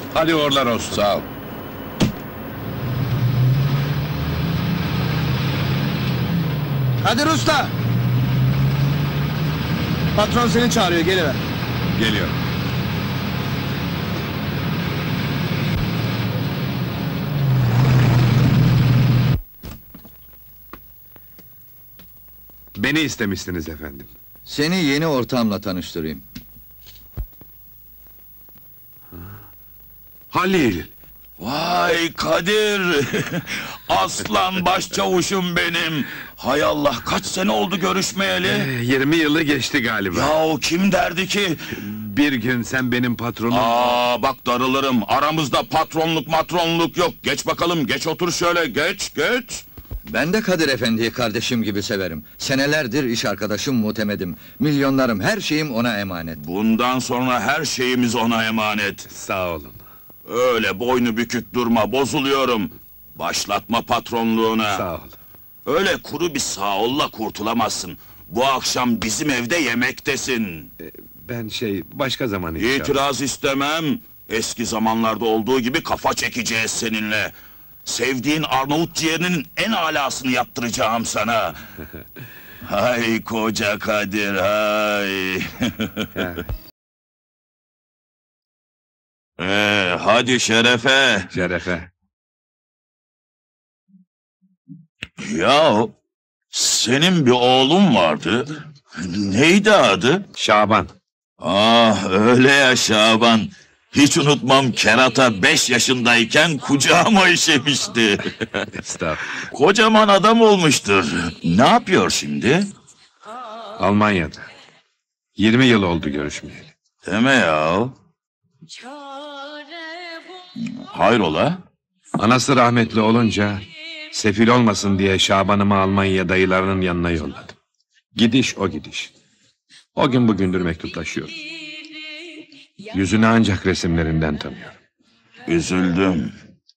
Hadi uğurlar olsun. Sağ ol. Kadir Usta! Patron seni çağırıyor, geliver. Geliyorum. Beni istemişsiniz efendim. Seni yeni ortağımla tanıştırayım. Halil! Vay Kadir! Aslan başçavuşum benim! Hay Allah, kaç sene oldu görüşmeyeli? 20 yılı geçti galiba. Yahu kim derdi ki? Bir gün sen benim patronum... Bak darılırım, aramızda patronluk matronluk yok. Geç bakalım, geç otur şöyle, geç. Ben de Kadir Efendi'yi kardeşim gibi severim. Senelerdir iş arkadaşım, mutemedim. Milyonlarım, her şeyim ona emanet. Bundan sonra her şeyimiz ona emanet. Sağ olun. Öyle boynu bükük durma, bozuluyorum. Başlatma patronluğuna. Sağ ol. Öyle kuru bir sağ olla kurtulamazsın. Bu akşam bizim evde yemektesin. Ben başka zaman inşallah. İtiraz istemem. Eski zamanlarda olduğu gibi kafa çekeceğiz seninle. Sevdiğin Arnavut ciğerinin en alasını yaptıracağım sana. Hay koca Kadir, hay! Hadi şerefe! Şerefe. Ya, senin bir oğlun vardı. Neydi adı? Şaban. Öyle ya Şaban. Hiç unutmam, kerata 5 yaşındayken kucağıma işemişti. Estağfurullah. Kocaman adam olmuştur. Ne yapıyor şimdi? Almanya'da. 20 yıl oldu görüşmeyeli. Deme ya. Hayrola? Anası rahmetli olunca... sefil olmasın diye Şaban'ımı Almanya dayılarının yanına yolladım. Gidiş o gidiş. O gün bugündür mektuplaşıyorum. Yüzünü ancak resimlerinden tanıyorum. Üzüldüm.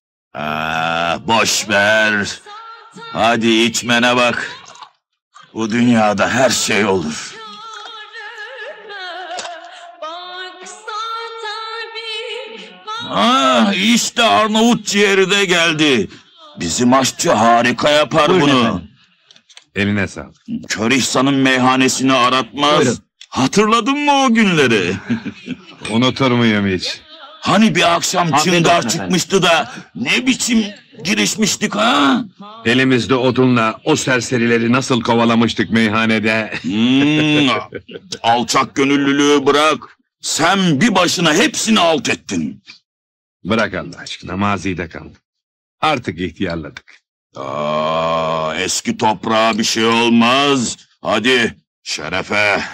Boş ver. Hadi içmene bak. Bu dünyada her şey olur. İşte Arnavut ciğeri de geldi. Bizim aşçı harika yapar bunu. Eline sağlık. Kör İhsan'ın meyhanesini aratmaz. Buyurun. Hatırladın mı o günleri? Unutur muyum hiç? Hani bir akşam çıngar çıkmıştı da ne biçim girişmiştik ha? Elimizde odunla o serserileri nasıl kovalamıştık meyhanede. Alçak gönüllülüğü bırak. Sen bir başına hepsini alt ettin. Bırak Allah aşkına, mazide kaldı. Artık ihtiyarladık. Eski toprağa bir şey olmaz. Hadi şerefe.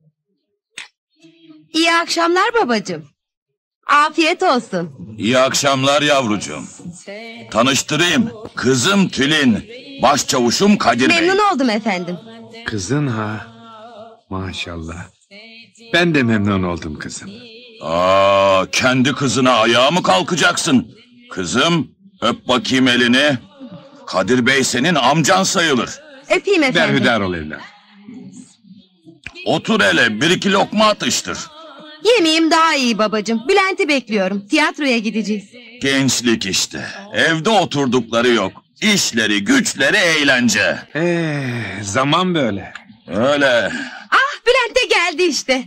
İyi akşamlar babacığım. Afiyet olsun. İyi akşamlar yavrucuğum. Tanıştırayım. Kızım Tülin. Başçavuşum Kadir Bey. Memnun oldum efendim. Kızın ha? Maşallah. Ben de memnun oldum kızım. Kendi kızına ayağa mı kalkacaksın? Kızım, öp bakayım elini. Kadir Bey senin amcan sayılır. Öpeyim efendim. Berhudar ol evlat. Otur hele, bir iki lokma atıştır. Yemeğim daha iyi babacığım. Bülent'i bekliyorum. Tiyatroya gideceğiz. Gençlik işte. Evde oturdukları yok. İşleri, güçleri, eğlence. Zaman böyle. Öyle. Ah, Bülent de geldi işte.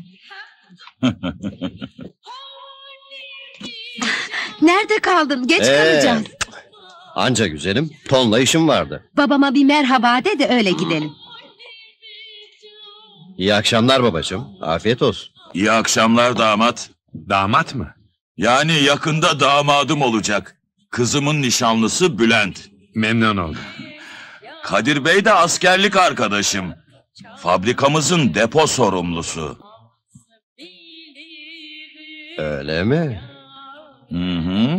Nerede kaldın? Geç kalacağız. Anca güzelim, tonla işim vardı. Babama bir merhaba de de öyle gidelim. İyi akşamlar babacığım, afiyet olsun. İyi akşamlar damat. Damat mı? Yani yakında damadım olacak. Kızımın nişanlısı Bülent. Memnun oldum. Kadir Bey de askerlik arkadaşım. Fabrikamızın depo sorumlusu. Öyle mi? Hı.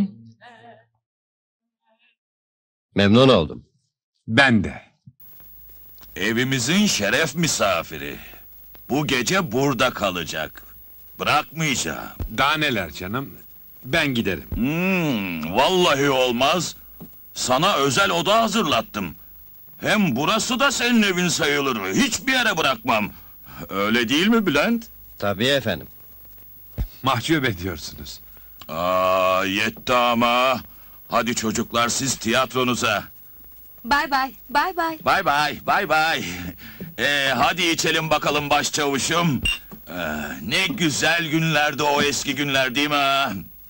Memnun oldum. Ben de. Evimizin şeref misafiri. Bu gece burada kalacak. Bırakmayacağım. Daha neler canım? Ben giderim. Vallahi olmaz. Sana özel oda hazırlattım. Hem burası da senin evin sayılır. Hiçbir yere bırakmam. Öyle değil mi Bülent? Tabii efendim. Mahcup ediyorsunuz. Yetti ama. Hadi çocuklar, siz tiyatronuza. Bay bay, bay bay. Bay bay, bay bay. Hadi içelim bakalım başçavuşum. Ne güzel günlerdi o eski günler, değil mi ha?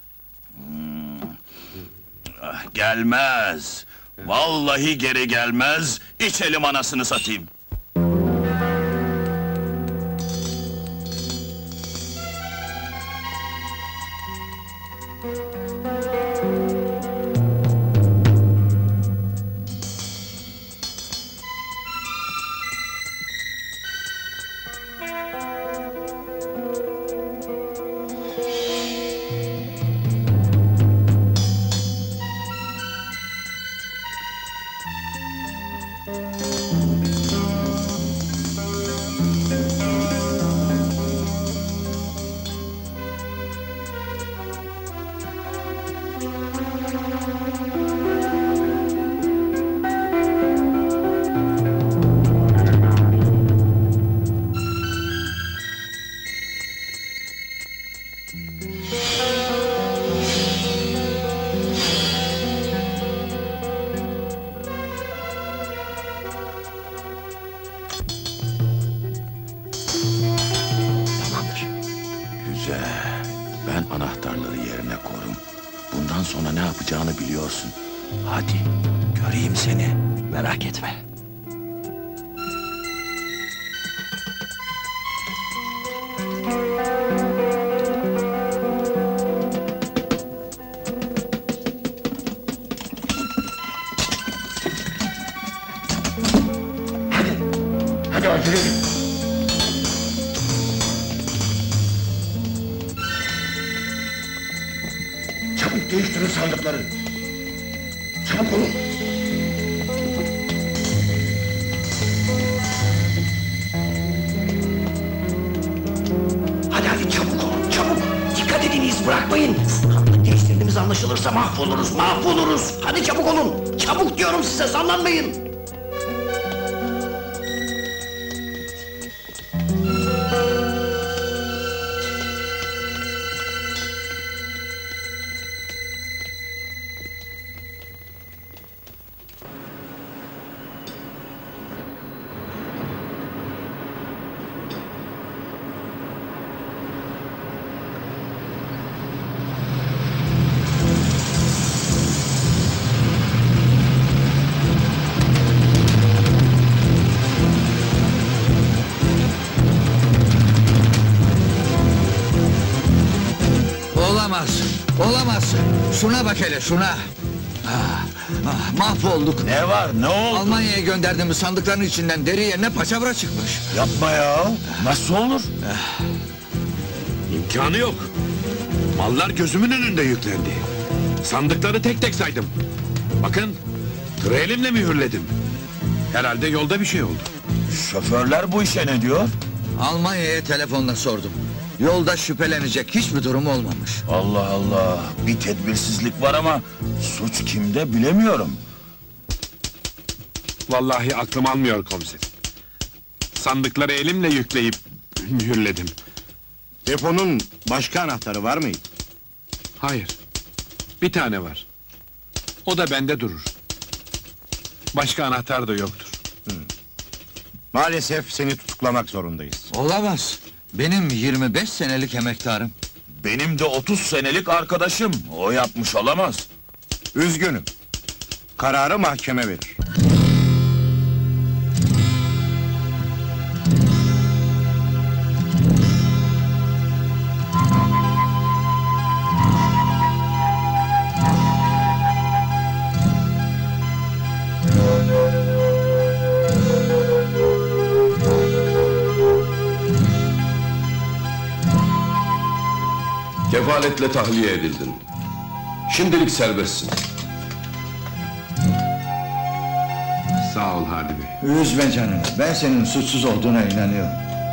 Gelmez. Vallahi geri gelmez. İçelim anasını satayım. Güzel. Ben anahtarları yerine korum. Bundan sonra ne yapacağını biliyorsun. Hadi, göreyim seni. Merak etme. Hadi acele edin. Çabuk değiştirin sandıkları. Çabuk olun. Hadi çabuk olun, çabuk. Dikkat edin, iz bırakmayın. Sandık değiştirdiğimiz anlaşılırsa mahvoluruz. Hadi çabuk olun. Çabuk diyorum size, sallanmayın. Olamaz. Şuna bak hele, şuna. Mahvolduk. Ne var, ne oldu? Almanya'ya gönderdiğimiz sandıkların içinden deri yerine paçavra çıkmış. Yapma ya. Nasıl olur? İmkanı yok. Mallar gözümün önünde yüklendi. Sandıkları tek tek saydım. Bakın, tırı elimle mühürledim. Herhalde yolda bir şey oldu. Şoförler bu işe ne diyor? Almanya'ya telefonla sordum. Yolda şüphelenecek hiçbir durum olmamış. Allah Allah, bir tedbirsizlik var ama suç kimde bilemiyorum. Vallahi aklım almıyor komiserim. Sandıkları elimle yükleyip mühürledim. Deponun başka anahtarı var mıydı? Hayır. Bir tane var. O da bende durur. Başka anahtar da yoktur. Maalesef seni tutuklamak zorundayız. Olamaz. Benim 25 senelik emektarım. Benim de 30 senelik arkadaşım. O yapmış olamaz. Üzgünüm. Kararı mahkeme verir. Kefaletle tahliye edildin. Şimdilik serbestsin. Sağ ol Hadi Bey. Üzme canını. Ben senin suçsuz olduğuna inanıyorum.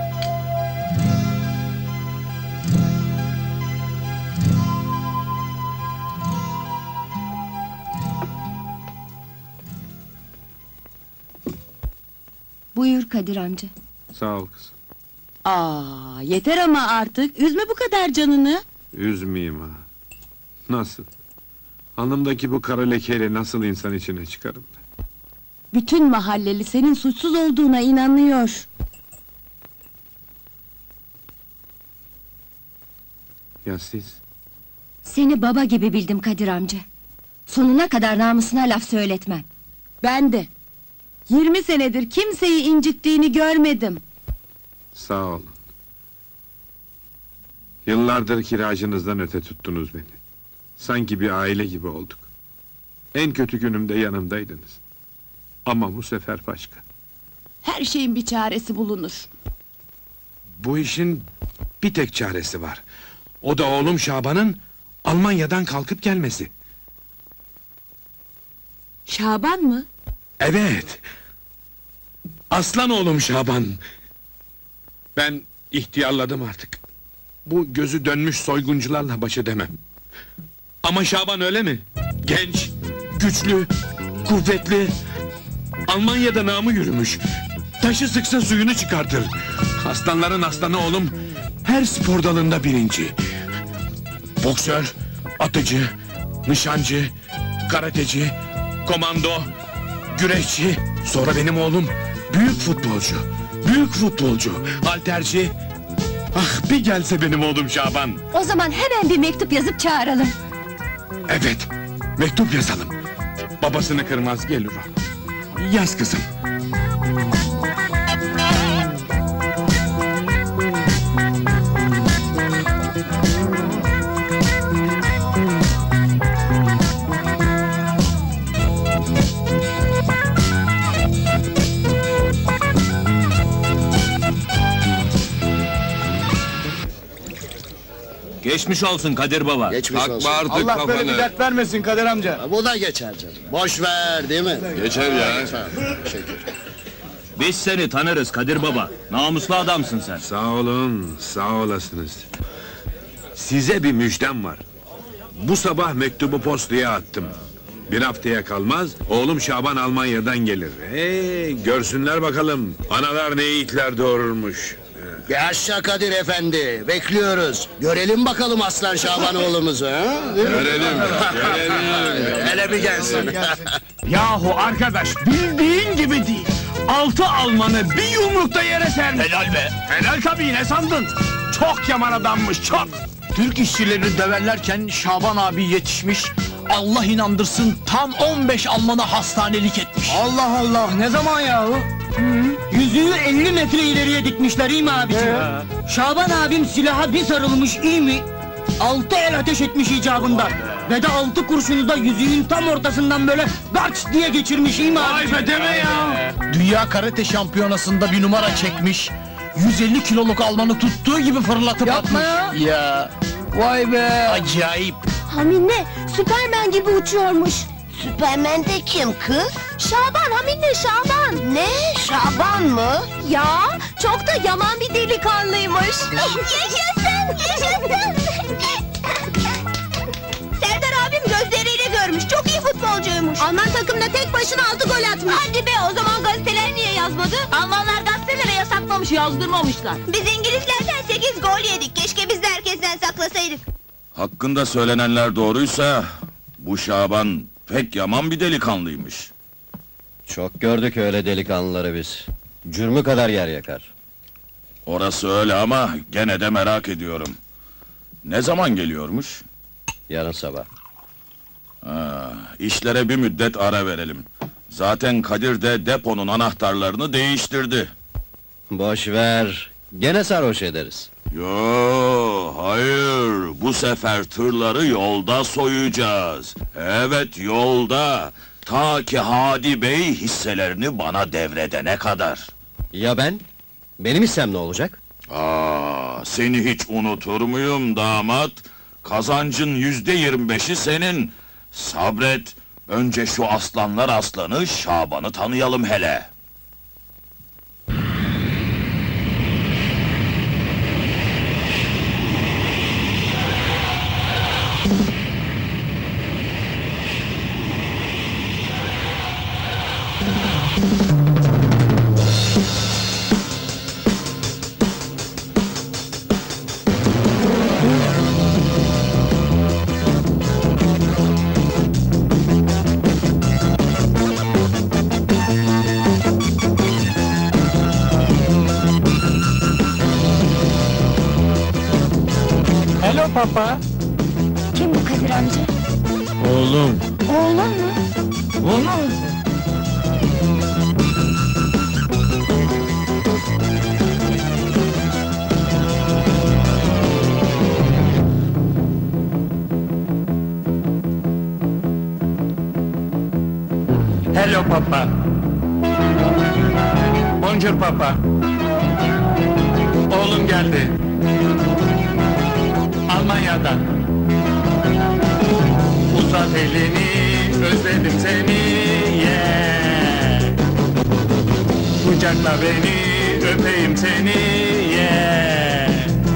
Buyur Kadir amca. Sağ ol kızım. Yeter ama artık. Üzme bu kadar canını. Üzmeyeyim ha. Nasıl? Alnımdaki bu kara lekeyle nasıl insan içine çıkarım? Bütün mahalleli senin suçsuz olduğuna inanıyor. Ya siz? Seni baba gibi bildim Kadir amca. Sonuna kadar namusuna laf söyletmem. Ben de. 20 senedir kimseyi incittiğini görmedim. Sağ olun. Yıllardır kiracınızdan öte tuttunuz beni. Sanki bir aile gibi olduk. En kötü günümde yanımdaydınız. Ama bu sefer başka. Her şeyin bir çaresi bulunur. Bu işin bir tek çaresi var. O da oğlum Şaban'ın Almanya'dan kalkıp gelmesi. Şaban mı? Evet. Aslan oğlum Şaban. Ben ihtiyarladım artık. Bu gözü dönmüş soyguncularla baş edemem. Ama Şaban öyle mi? Genç, güçlü, kuvvetli. Almanya'da namı yürümüş. Taşı sıksa suyunu çıkartır. Aslanların aslanı oğlum her spor dalında birinci. Boksör, atıcı, nişancı, karateci, komando, güreşçi. Sonra benim oğlum büyük futbolcu. Büyük futbolcu, halterci. Ah bir gelse benim oğlum Şaban. O zaman hemen bir mektup yazıp çağıralım. Evet, mektup yazalım. Babasını kırmaz gelir o. Yaz kızım. Geçmiş olsun Kadir Baba. Geçmiş olsun. Allah böyle bir dert vermesin Kadir amca. Bu da geçer canım. Boş ver değil mi? Geçer ya. Teşekkür. Biz seni tanırız Kadir Baba. Namuslu adamsın sen. Sağ olun, sağ olasınız. Size bir müjdem var. Bu sabah mektubu postaya attım. Bir haftaya kalmaz, oğlum Şaban Almanya'dan gelir. Görsünler bakalım, analar ne yiğitler doğururmuş. Yaşa Kadir efendi, bekliyoruz. Görelim bakalım Aslan Şaban oğlumuzu. Ha? Görelim. Hele bir gelsin. Yahu arkadaş bildiğin gibi değil. 6 Almanı bir yumrukta yere sermiş. Helal be. Helal tabii ne sandın? Çok yaman adammış çok. Türk işçilerini döverlerken Şaban abi yetişmiş. Allah inandırsın tam 15 Almanı hastanelik etmiş. Allah Allah, ne zaman yahu? Yüzüğü 50 metre ileriye dikmişler, iyi mi abiciğim? Şaban abim silaha bir sarılmış, iyi mi? 6 el ateş etmiş icabında. Ve de 6 kurşunu da yüzüğün tam ortasından böyle gaç diye geçirmiş, iyi mi abiciğim? Vay be deme ya. Dünya karate şampiyonasında bir numara çekmiş. 150 kiloluk Almanı tuttuğu gibi fırlatıp Yapma atmış. ya. Ya. Vay be! Acayip. Haminle Süpermen gibi uçuyormuş. Süpermen de kim kız? Şaban, Haminle Şaban. Ne? Şaban mı? Ya çok da yaman bir delikanlıymış. Yaşasın! Yaşasın! Serdar abim gözleriyle görmüş. Çok iyi futbolcuymuş. Alman takımda tek başına 6 gol atmış. Hadi be, o zaman gazeteler niye yazmadı? Almanlar gazetelere yasaklamış, yazdırmamışlar. Biz İngilizlerden 8 gol yedik. Keşke biz de herkesten saklasaydık. Hakkında söylenenler doğruysa bu Şaban pek yaman bir delikanlıymış. Çok gördük öyle delikanlıları biz. Cürmü kadar yer yakar. Orası öyle ama gene de merak ediyorum. Ne zaman geliyormuş? Yarın sabah. İşlere bir müddet ara verelim. Zaten Kadir de deponun anahtarlarını değiştirdi. Boş ver. Gene sarhoş ederiz. Yo, hayır. Bu sefer tırları yolda soyacağız. Evet, yolda. Ta ki Hadi Bey hisselerini bana devredene kadar. Ya ben? Benim hissem ne olacak? Seni hiç unutur muyum damat? Kazancın %25'i senin. Sabret. Önce şu aslanlar aslanı Şaban'ı tanıyalım hele. Hello papa. Kim bu Kadir amca? Oğlum. Oğlum mu? Oğlum. Hello papa. Bonjour papa. Oğlum geldi. Almanya'dan. Uzat elini, özledim seni, yeah. Kucakla beni, öpeyim seni, yeah.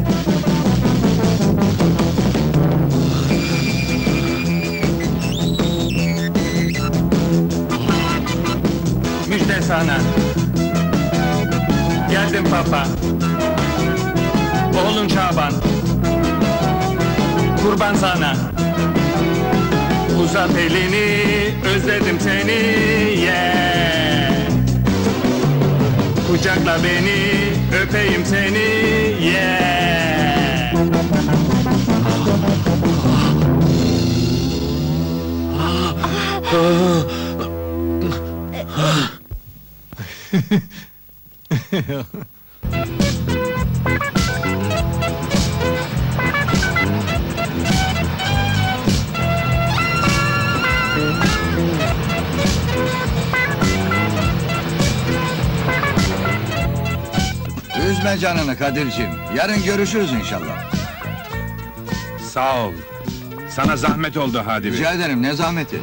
Müjde sana. Geldim papa. Oğlum Şaban. Kurban sana. Uzat elini, özledim seni, yeah. Kucakla beni, öpeyim seni, yeah. Üzme canını Kadir'cim. Yarın görüşürüz inşallah. Sağ ol. Sana zahmet oldu Hadi Bey. Rica ederim, ne zahmeti.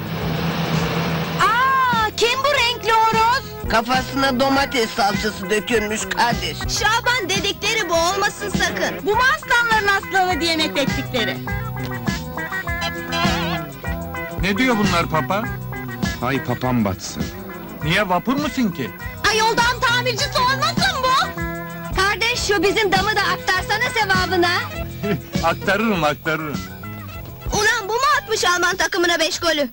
Aa, kim bu renkli horoz? Kafasına domates salçası dökülmüş Kadir. Şaban dedikleri bu olmasın sakın. Bu mu aslanların aslanı diye methettikleri? Ne diyor bunlar papa? Hay papam batsın. Niye vapur musun ki? Ay yoldan tamircisi olmasın bu? Kardeş şu bizim damı da aktarsana sevabına. Aktarırım. Ulan bu mu atmış Alman takımına 5 golü?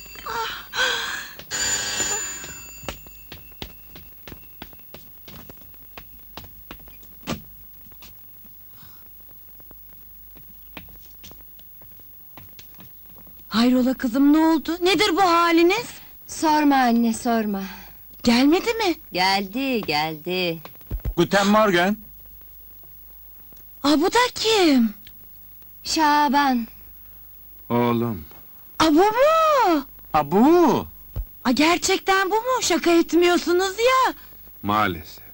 Hayrola kızım, ne oldu? Nedir bu haliniz? Sorma anne sorma. Gelmedi mi? Geldi. Guten Morgen. Aa, bu da kim? Şaban. Oğlum. Aa, bu mu? Bu. Aa, gerçekten bu mu? Şaka etmiyorsunuz ya. Maalesef.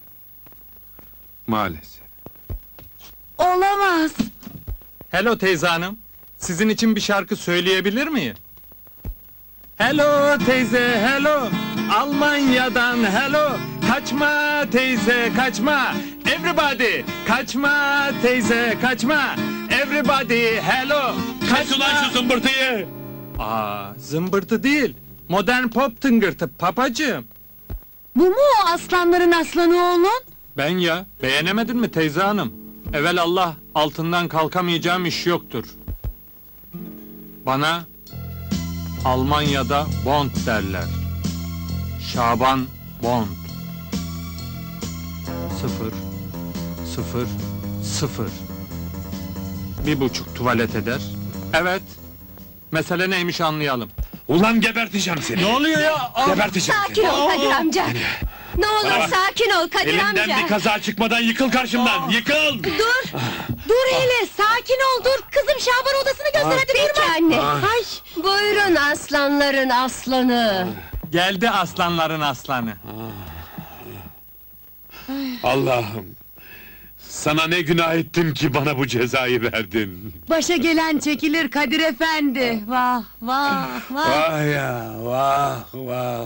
Olamaz. Hello teyze hanım. Sizin için bir şarkı söyleyebilir miyim? Hello teyze, hello. Almanya'dan hello. Kaçma teyze, kaçma. Everybody, kaçma teyze, kaçma. Everybody, hello. Kaç ulan şu zımbırtıyı. Zımbırtı değil. Modern pop tıngırtı papacığım. Bu mu o aslanların aslanı oğlun? Ben ya, beğenemedin mi teyze hanım? Evel Allah, altından kalkamayacağım iş yoktur. Bana Almanya'da Bond derler. Şaban Bond. 0 1,5 tuvalet eder. Evet. Mesele neymiş anlayalım. Ulan geberteceğim seni. Ne oluyor ya? Geberteceğim Sakin ol Kadir amca. Ne olur sakin ol Kadir amca. Elimden bir kaza çıkmadan yıkıl karşımdan. Yıkıl. Dur hele, sakin ol, dur. Kızım Şaban odasını göster, hadi Peki durma. anne. Ay, Buyurun aslanların aslanı. Geldi aslanların aslanı. Allah'ım. Sana ne günah ettim ki bana bu cezayı verdin. başa gelen çekilir Kadir efendi. Vah. Vah ya, vah.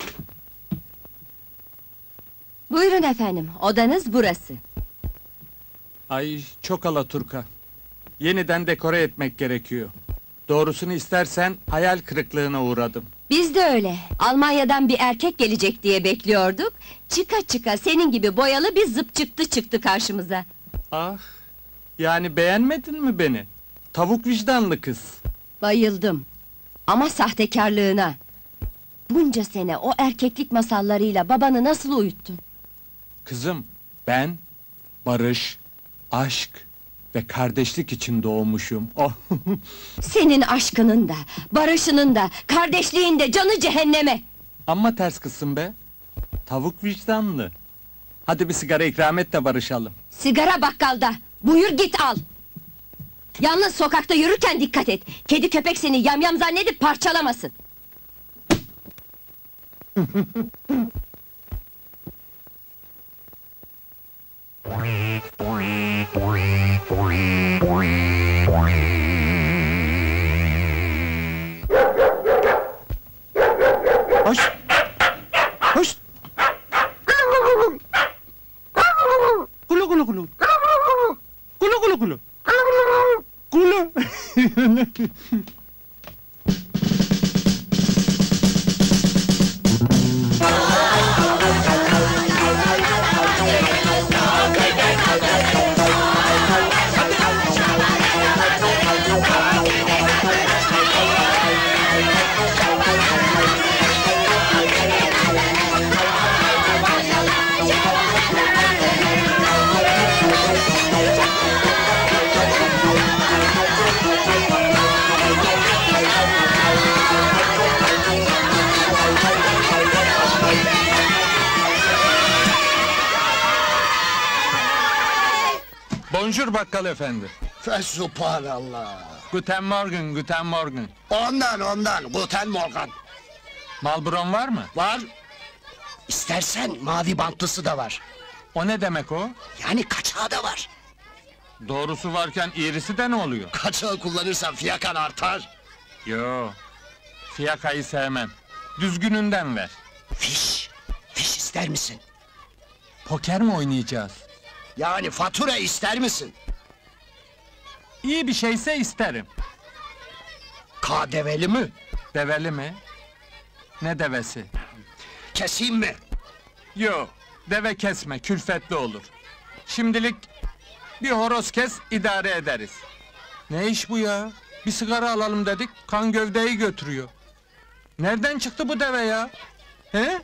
Buyurun efendim, odanız burası. Ay çok alaturka. Yeniden dekore etmek gerekiyor. Doğrusunu istersen hayal kırıklığına uğradım. Biz de öyle. Almanya'dan bir erkek gelecek diye bekliyorduk. Çıka senin gibi boyalı bir zıp çıktı karşımıza. Ah, yani beğenmedin mi beni? Tavuk vicdanlı kız. Bayıldım. Ama sahtekarlığına. Bunca sene o erkeklik masallarıyla babanı nasıl uyuttun? Kızım, ben barış, aşk ve kardeşlik için doğmuşum. Oh. Senin aşkının da, barışının da, kardeşliğin de canı cehenneme! Amma ters kızsın be. Tavuk vicdanlı. Hadi bir sigara ikram et de barışalım. Sigara bakkalda, buyur git al! Yalnız sokakta yürürken dikkat et! Kedi köpek seni yamyam zannedip parçalamasın! Hoş! Hoş! Kulu kulu kulu! Kulu kulu kulu! Kulu! Bonjour bakkal efendi. Fesubhanallah. Guten Morgen, guten Morgen. Ondan, Guten Morgen. Malbron var mı? Var. İstersen mavi bantlısı da var. O ne demek o? Yani kaçağı da var. Doğrusu varken iğrisi de ne oluyor? Kaçağı kullanırsan fiyakan artar. Yo, fiyakayı sevmem. Düzgününden ver. Fiş ister misin? Poker mi oynayacağız? Yani fatura ister misin? İyi bir şeyse isterim. KDV'li mi? Develi mi? Ne devesi? Keseyim mi? Yo, deve kesme, külfetli olur. Şimdilik bir horoz kes, idare ederiz. Ne iş bu ya? Bir sigara alalım dedik, kan gövdeyi götürüyor. Nereden çıktı bu deve ya? He?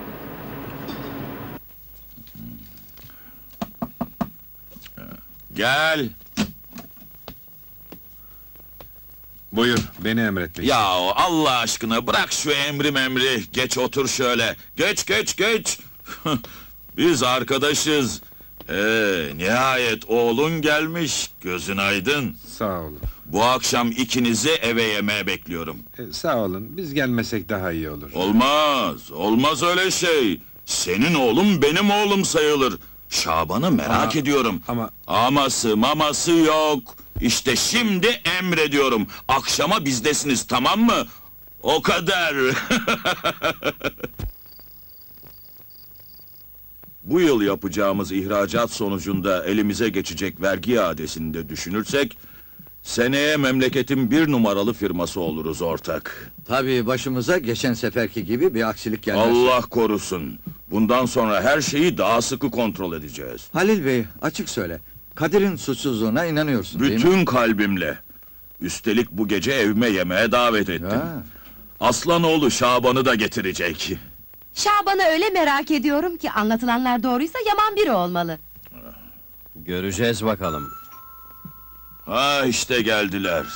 Gel. Buyur, beni emretmek. Ya Allah aşkına bırak şu emri. Geç otur şöyle. Geç. Biz arkadaşız. Nihayet oğlun gelmiş. Gözün aydın. Sağ olun. Bu akşam ikinizi eve yemeğe bekliyorum. Sağ olun, biz gelmesek daha iyi olur. Olmaz öyle şey. Senin oğlum benim oğlum sayılır. Şaban'ı merak ediyorum. Maması yok. İşte şimdi emrediyorum. Akşama bizdesiniz, tamam mı? O kadar. Bu yıl yapacağımız ihracat sonucunda elimize geçecek vergi iadesini de düşünürsek, seneye memleketin 1 numaralı firması oluruz ortak. Tabii başımıza geçen seferki gibi bir aksilik gelmez. Allah korusun. Bundan sonra her şeyi daha sıkı kontrol edeceğiz. Halil Bey, açık söyle. Kadir'in suçsuzluğuna inanıyorsun değil mi? Bütün kalbimle. Üstelik bu gece evime yemeğe davet ettim. Ha. Aslanoğlu Şaban'ı da getirecek. Şaban'ı öyle merak ediyorum ki anlatılanlar doğruysa yaman biri olmalı. Göreceğiz bakalım. Ha işte geldiler.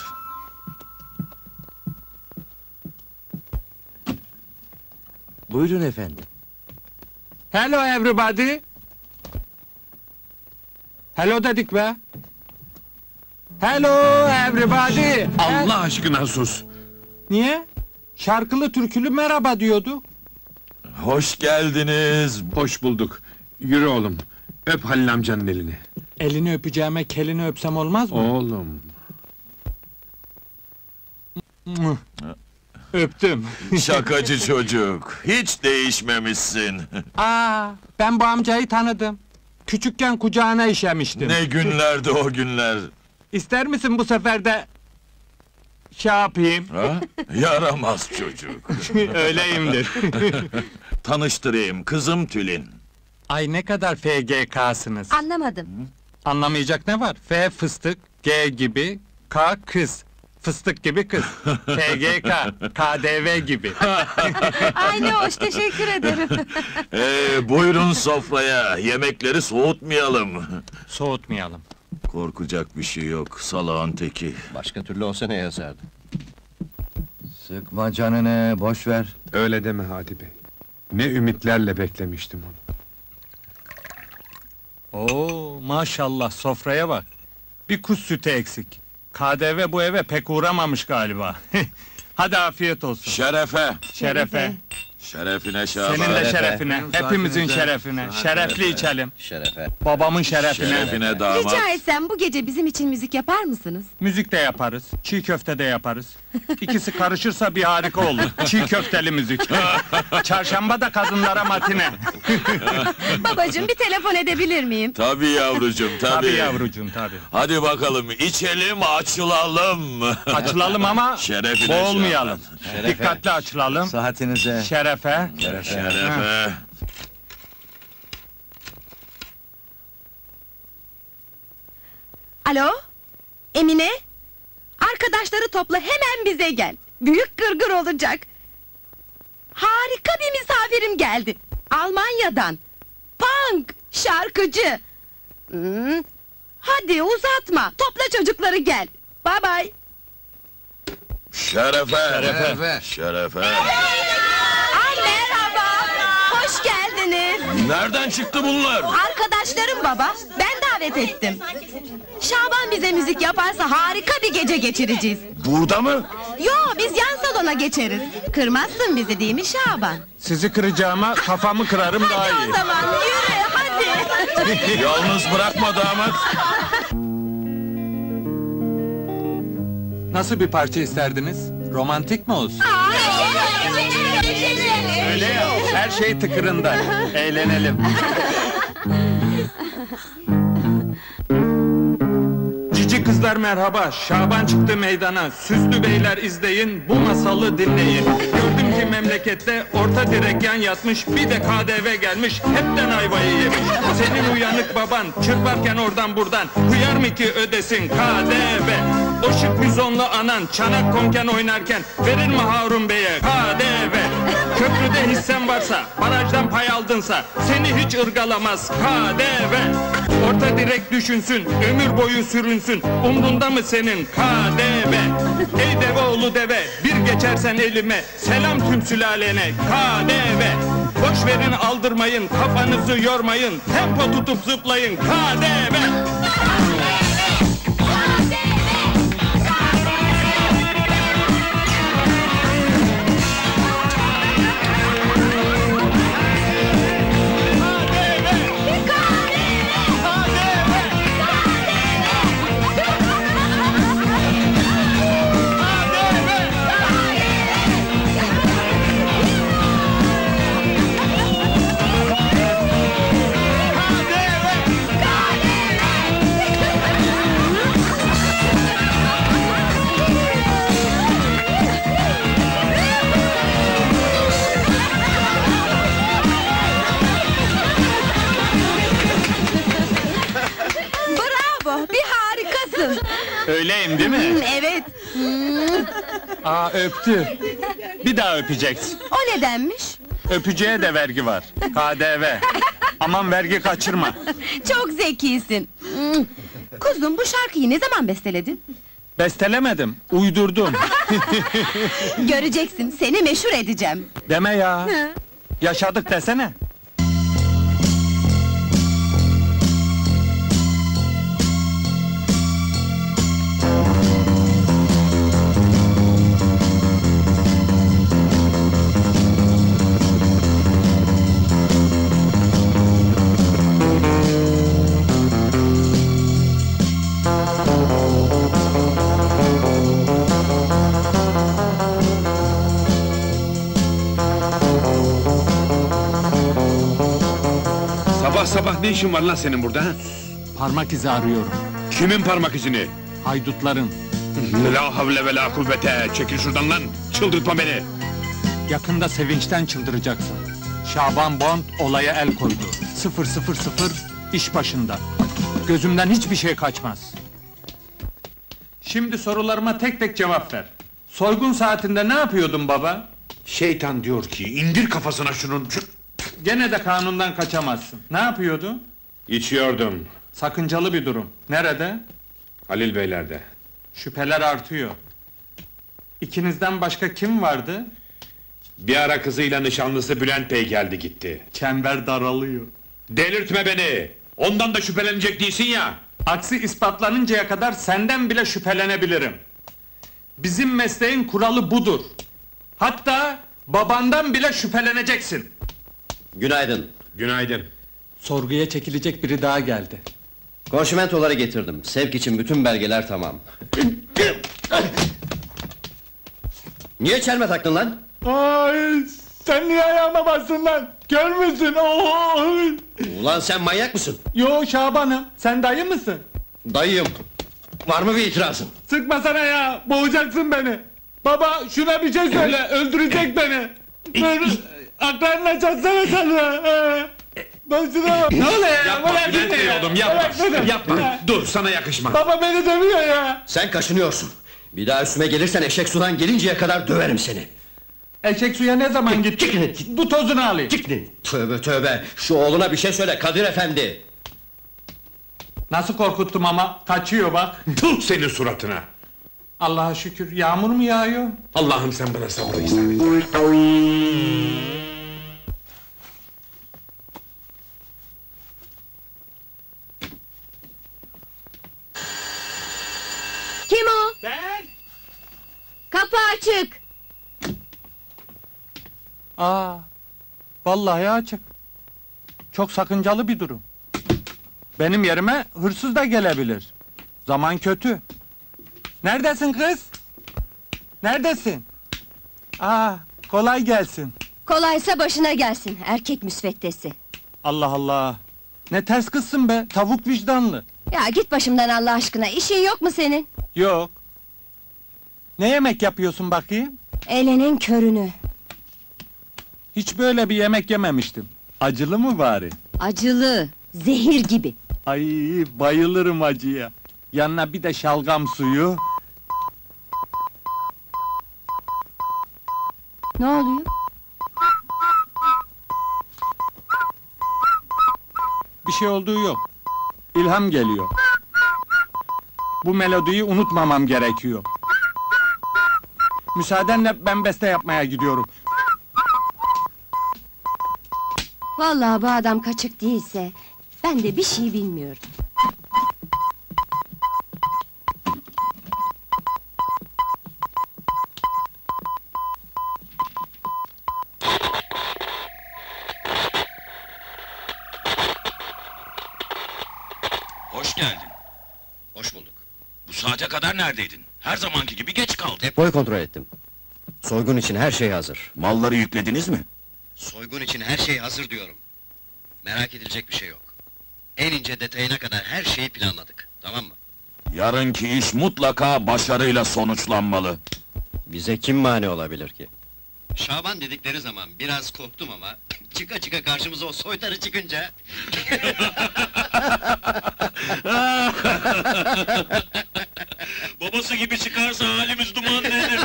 Buyurun efendim. Hello everybody. Hello dedik be. Hello everybody. Allah aşkına sus! Niye? Şarkılı türkülü merhaba diyordu. Hoş geldiniz. Hoş bulduk. Yürü oğlum, öp Halil amcanın elini. Elini öpeceğime kelini öpsem olmaz mı? Oğlum! Öptüm. Şakacı çocuk. Hiç değişmemişsin. Ben bu amcayı tanıdım. Küçükken kucağına işemiştim. Ne günlerdi o günler. İster misin bu sefer de şey yapayım? Ha? Yaramaz çocuk. Öyleyimdir. Tanıştırayım, kızım Tülin. Ay ne kadar FGK'sınız. Anlamadım. Anlamayacak ne var? F fıstık, G gibi, K kız. Fıstık gibi kız. FGK, KDV gibi. Ay ne hoş, teşekkür ederim. Buyurun sofraya, yemekleri soğutmayalım. Soğutmayalım. Korkacak bir şey yok, salağın teki. Başka türlü olsa ne yazardı? Sıkma canını, boş ver. Öyle deme Hadi Bey. Ne ümitlerle beklemiştim onu. Oo, maşallah sofraya bak. Bir kuş sütü eksik. KDV bu eve pek uğramamış galiba. Hadi afiyet olsun. Şerefe! Şerefe. Şerefine Şaban. Senin de şerefine, hepimizin şerefine. Şerefli içelim. Babamın şerefine. Şerefine damat. Rica etsem bu gece bizim için müzik yapar mısınız? Müzik de yaparız, çiğ köfte de yaparız. İkisi karışırsa bir harika olur. Çiğ köfteli müzik. Çarşamba da kadınlara matine. Babacığım bir telefon edebilir miyim? Tabii yavrucuğum, tabii. Tabii yavrucuğum, tabii. Hadi bakalım, içelim, açılalım. Açılalım ama Şerefine boğulmayalım. Dikkatli açılalım. Saatinize. Şerefe. Şerefe. Alo? Emine? Arkadaşları topla hemen bize gel. Büyük gırgır olacak. Harika bir misafirim geldi. Almanya'dan. Punk, şarkıcı. Hadi uzatma. Topla çocukları gel. Bye bye. Şerefe. Şerefe. Şerefe. Merhaba. Hoş geldiniz. Nereden çıktı bunlar? Arkadaşlarım baba. Ben davet ettim. Şaban bize müzik yaparsa harika bir gece geçireceğiz. Burada mı? Yo, biz yan salona geçeriz. Kırmazsın bizi değil mi Şaban? Sizi kıracağıma kafamı kırarım daha iyi. O zaman yürü hadi. Yalnız bırakma damat. Nasıl bir parça isterdiniz? Romantik mi olsun? Öyle ya, her şey tıkırında. Eğlenelim. Cici kızlar merhaba, Şaban çıktı meydana. Süslü beyler izleyin, bu masalı dinleyin. Gördüm ki memlekette orta direk yan yatmış. Bir de KDV gelmiş, hepten ayvayı yemiş. Senin uyanık baban çırparken oradan buradan. Hıyar mı ki ödesin KDV? O şık bizonlu anan çanak konken oynarken verir mi Harun Bey'e KDV? Köprüde hissen varsa, barajdan pay aldınsa seni hiç ırgalamaz KDV. Orta direk düşünsün, ömür boyu sürünsün. Umrunda mı senin KDV? Ey deve oğlu deve, bir geçersen elime, selam tüm sülalene KDV. Boş verin aldırmayın, kafanızı yormayın, tempo tutup zıplayın KDV. Bravo, bir harikasın. Öyleyim değil mi? Evet. Aa, öptü. Bir daha öpeceksin. O nedenmiş? Öpücüğe de vergi var. KDV. Aman vergi kaçırma. Çok zekisin. Kuzum, bu şarkıyı ne zaman besteledin? Bestelemedim, uydurdum. Göreceksin, seni meşhur edeceğim. Deme ya. Yaşadık desene. Sabah sabah ne işin var lan senin burada? Ha? Parmak izi arıyorum. Kimin parmak izini? Haydutların. La havle ve la kuvvete. Çekil şuradan lan. Çıldırtma beni. Yakında sevinçten çıldıracaksın. Şaban Bond olaya el koydu. 000 iş başında. Gözümden hiçbir şey kaçmaz. Şimdi sorularıma tek tek cevap ver. Soygun saatinde ne yapıyordun baba? Şeytan diyor ki indir kafasına şunun. Gene de kanundan kaçamazsın. Ne yapıyordun? İçiyordum. Sakıncalı bir durum. Nerede? Halil Beyler'de. Şüpheler artıyor. İkinizden başka kim vardı? Bir ara kızıyla nişanlısı Bülent Bey geldi gitti. Çember daralıyor. Delirtme beni! Ondan da şüphelenecek değilsin ya! Aksi ispatlanıncaya kadar senden bile şüphelenebilirim. Bizim mesleğin kuralı budur. Hatta babandan bile şüpheleneceksin. Günaydın. Günaydın. Sorguya çekilecek biri daha geldi. Konşimentoları getirdim. Sevk için bütün belgeler tamam. Niye çelme taktın lan? Ay, sen niye ayağıma bastın lan? Kör müsün? Oy! Ulan sen manyak mısın? Yo Şaban'ım, sen dayı mısın? Dayıyım. Var mı bir itirazın? Sıkmasana ya, boğacaksın beni. Baba şuna bir şey söyle, öldürecek beni. Aklarına çatsana sana. Başına bak. Ne oluyor ya? Yapma Bülent Bey oğlum, yapma. Yapma, dur sana yakışmaz. Baba beni dövüyor ya. Sen kaşınıyorsun. Bir daha üstüme gelirsen eşek sudan gelinceye kadar döverim seni. Eşek suya ne zaman gitti? Bu tozunu alayım. Tövbe tövbe. Şu oğluna bir şey söyle Kadir Efendi. Nasıl korkuttum ama, kaçıyor bak. Tut senin suratına! Allah'a şükür, yağmur mu yağıyor? Allah'ım sen bana sabrı ihsan et. Kim o? Ben! Kapı açık. Vallahi açık. Çok sakıncalı bir durum. Benim yerime hırsız da gelebilir. Zaman kötü. Neredesin kız? Neredesin? Kolay gelsin. Kolaysa başına gelsin, erkek müsveddesi. Allah Allah! Ne ters kızsın be, tavuk vicdanlı. Ya git başımdan Allah aşkına, işin yok mu senin? Yok. Ne yemek yapıyorsun bakayım? Elenin körünü. Hiç böyle bir yemek yememiştim. Acılı mı bari? Acılı, zehir gibi. Ay bayılırım acıya. Yanına bir de şalgam suyu. Ne oluyor? Bir şey olduğu yok. İlham geliyor. Bu melodiyi unutmamam gerekiyor. Müsaadenle ben beste yapmaya gidiyorum. Vallahi bu adam kaçık değilse, ben de bir şey bilmiyorum. Hoş geldin. Hoş bulduk. Bu saate kadar neredeydin? Her zamanki gibi geç kaldın. Depoyu kontrol ettim. Soygun için her şey hazır. Malları yüklediniz mi? Soygun için her şey hazır diyorum. Merak edilecek bir şey yok. En ince detayına kadar her şeyi planladık. Tamam mı? Yarınki iş mutlaka başarıyla sonuçlanmalı. Bize kim mani olabilir ki? Şaban dedikleri zaman biraz korktum ama çıka çıka karşımıza o soytarı çıkınca... Babası gibi çıkarsa halimiz duman nedir?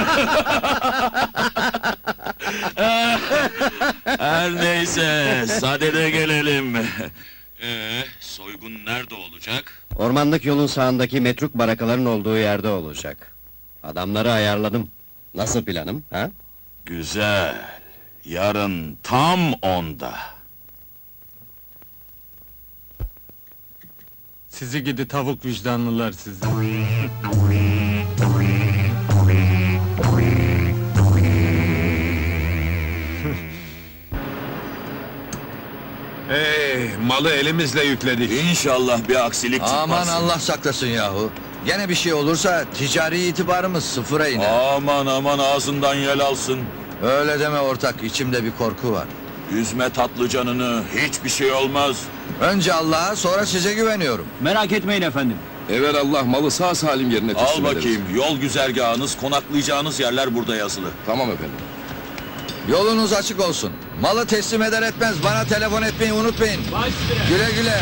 Her neyse, sadede gelelim. Soygun nerede olacak? Ormanlık yolun sağındaki metruk barakaların olduğu yerde olacak. Adamları ayarladım. Nasıl planım, ha? Güzel. Yarın tam 10'da. Sizi gidi tavuk vicdanlılar sizi. Malı elimizle yükledik. İnşallah bir aksilik çıkmaz. Aman Allah saklasın yahu. Gene bir şey olursa ticari itibarımız sıfıra iner. Aman aman ağzından yel alsın. Öyle deme ortak, içimde bir korku var. Üzme tatlı canını, hiçbir şey olmaz. Önce Allah'a, sonra size güveniyorum. Merak etmeyin efendim. Evelallah malı sağ salim yerine teslim Al ederiz. bakayım, yol güzergahınız, konaklayacağınız yerler burada yazılı. Tamam efendim. Yolunuz açık olsun. Malı teslim eder etmez bana telefon etmeyi unutmayın. Güle güle.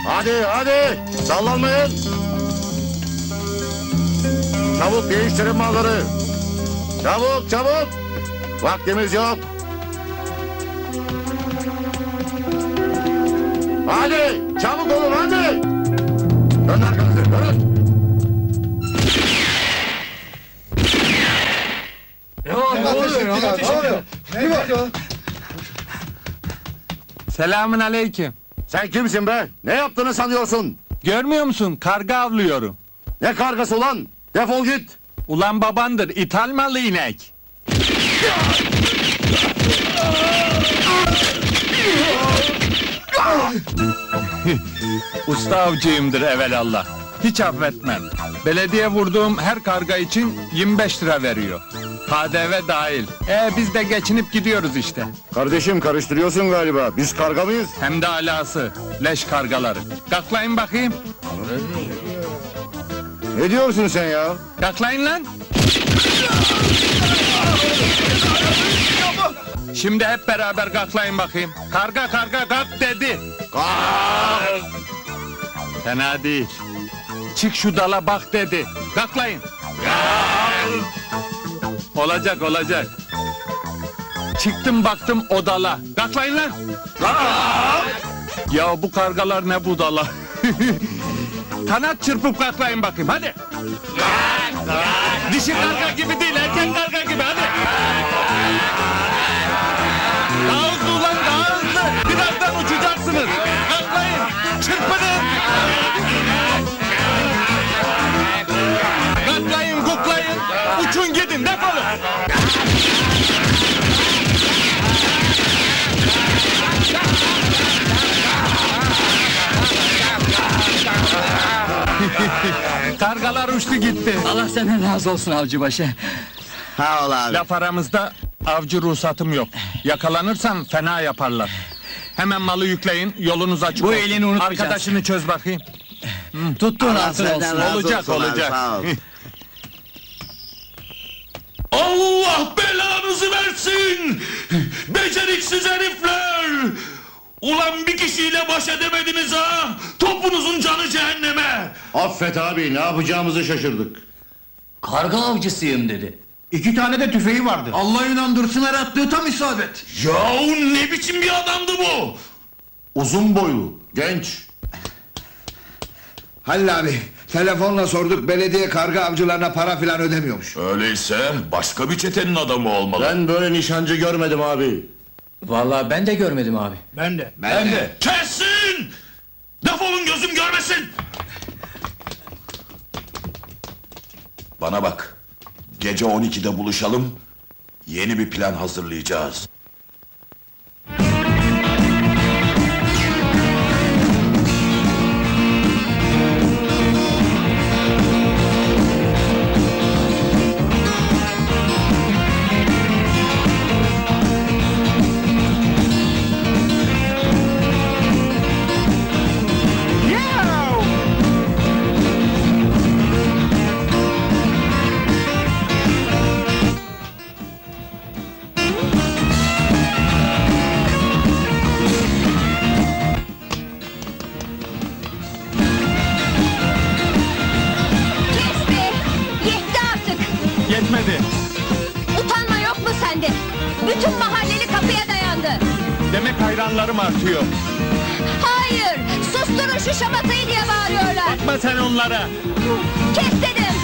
Hadi, sallanmayın. Çabuk değiştirin malları. Çabuk. Vaktimiz yok. Hadi, çabuk olun hadi. Dönün arkanızı, dönün. Selamün aleyküm. Sen kimsin be? Ne yaptığını sanıyorsun? Görmüyor musun? Karga avlıyorum. Ne kargası ulan? Defol git. Ulan babandır, ithal malı inek. Usta avcıyımdır evelallah. Hiç affetmem. Belediye vurduğum her karga için 25 lira veriyor. KDV dahil. Biz de geçinip gidiyoruz işte. Kardeşim karıştırıyorsun galiba. Biz karga mıyız? Hem de alası. Leş kargaları. Kalklayın bakayım. Ne diyorsun sen ya? Kalklayın lan. Şimdi hep beraber kalklayın bakayım. Karga kalk dedi. Kalk! Fena değil. Çık şu dala bak dedi. Kalklayın. Olacak. Çıktım baktım o dala. Kalklayın lan. Ya bu kargalar ne budala. Kanat çırpıp kalklayın bakayım hadi. Dişi karga gibi değil erkek karga gibi hadi. Daha hızlı ulan daha hızlı. Birazdan uçacaksınız. Kalklayın. Çırpının. Kalklayın kuklayın. Uçun gidin defolun. Kargalar uçtu gitti. Allah senden razı olsun avcıbaşı. Ha ol abi. Laf aramızda avcı ruhsatım yok. Yakalanırsam fena yaparlar. Hemen malı yükleyin, yolunuz açık Bu olsun. elini unutmayacağız. Arkadaşını çöz bakayım. Tuttuğun Allah altın senden olsun. razı Olacak. olsun abi, sağ ol. Allah belanızı versin! Beceriksiz herifler! Ulan bir kişiyle baş edemediniz ha! Topunuzun canı cehenneme! Affet abi, ne yapacağımızı şaşırdık. Karga avcısıyım dedi. 2 tane de tüfeği vardı. Allah inandırsın her attığı tam isabet. Yahu ne biçim bir adamdı bu? Uzun boylu, genç. Halil abi, telefonla sorduk, belediye karga avcılarına para filan ödemiyormuş. Öyleyse başka bir çetenin adamı olmalı. Ben böyle nişancı görmedim abi. Vallahi ben de görmedim abi. Ben de. Kessin! Defolun gözüm görmesin! Bana bak, gece 12'de buluşalım, yeni bir plan hazırlayacağız. Yetmedi. Utanma yok mu sende? Bütün mahalleli kapıya dayandı. Demek hayranlarım artıyor. Hayır, susturun şu şamatayı diye bağırıyorlar. Bakma sen onlara. Kes dedim.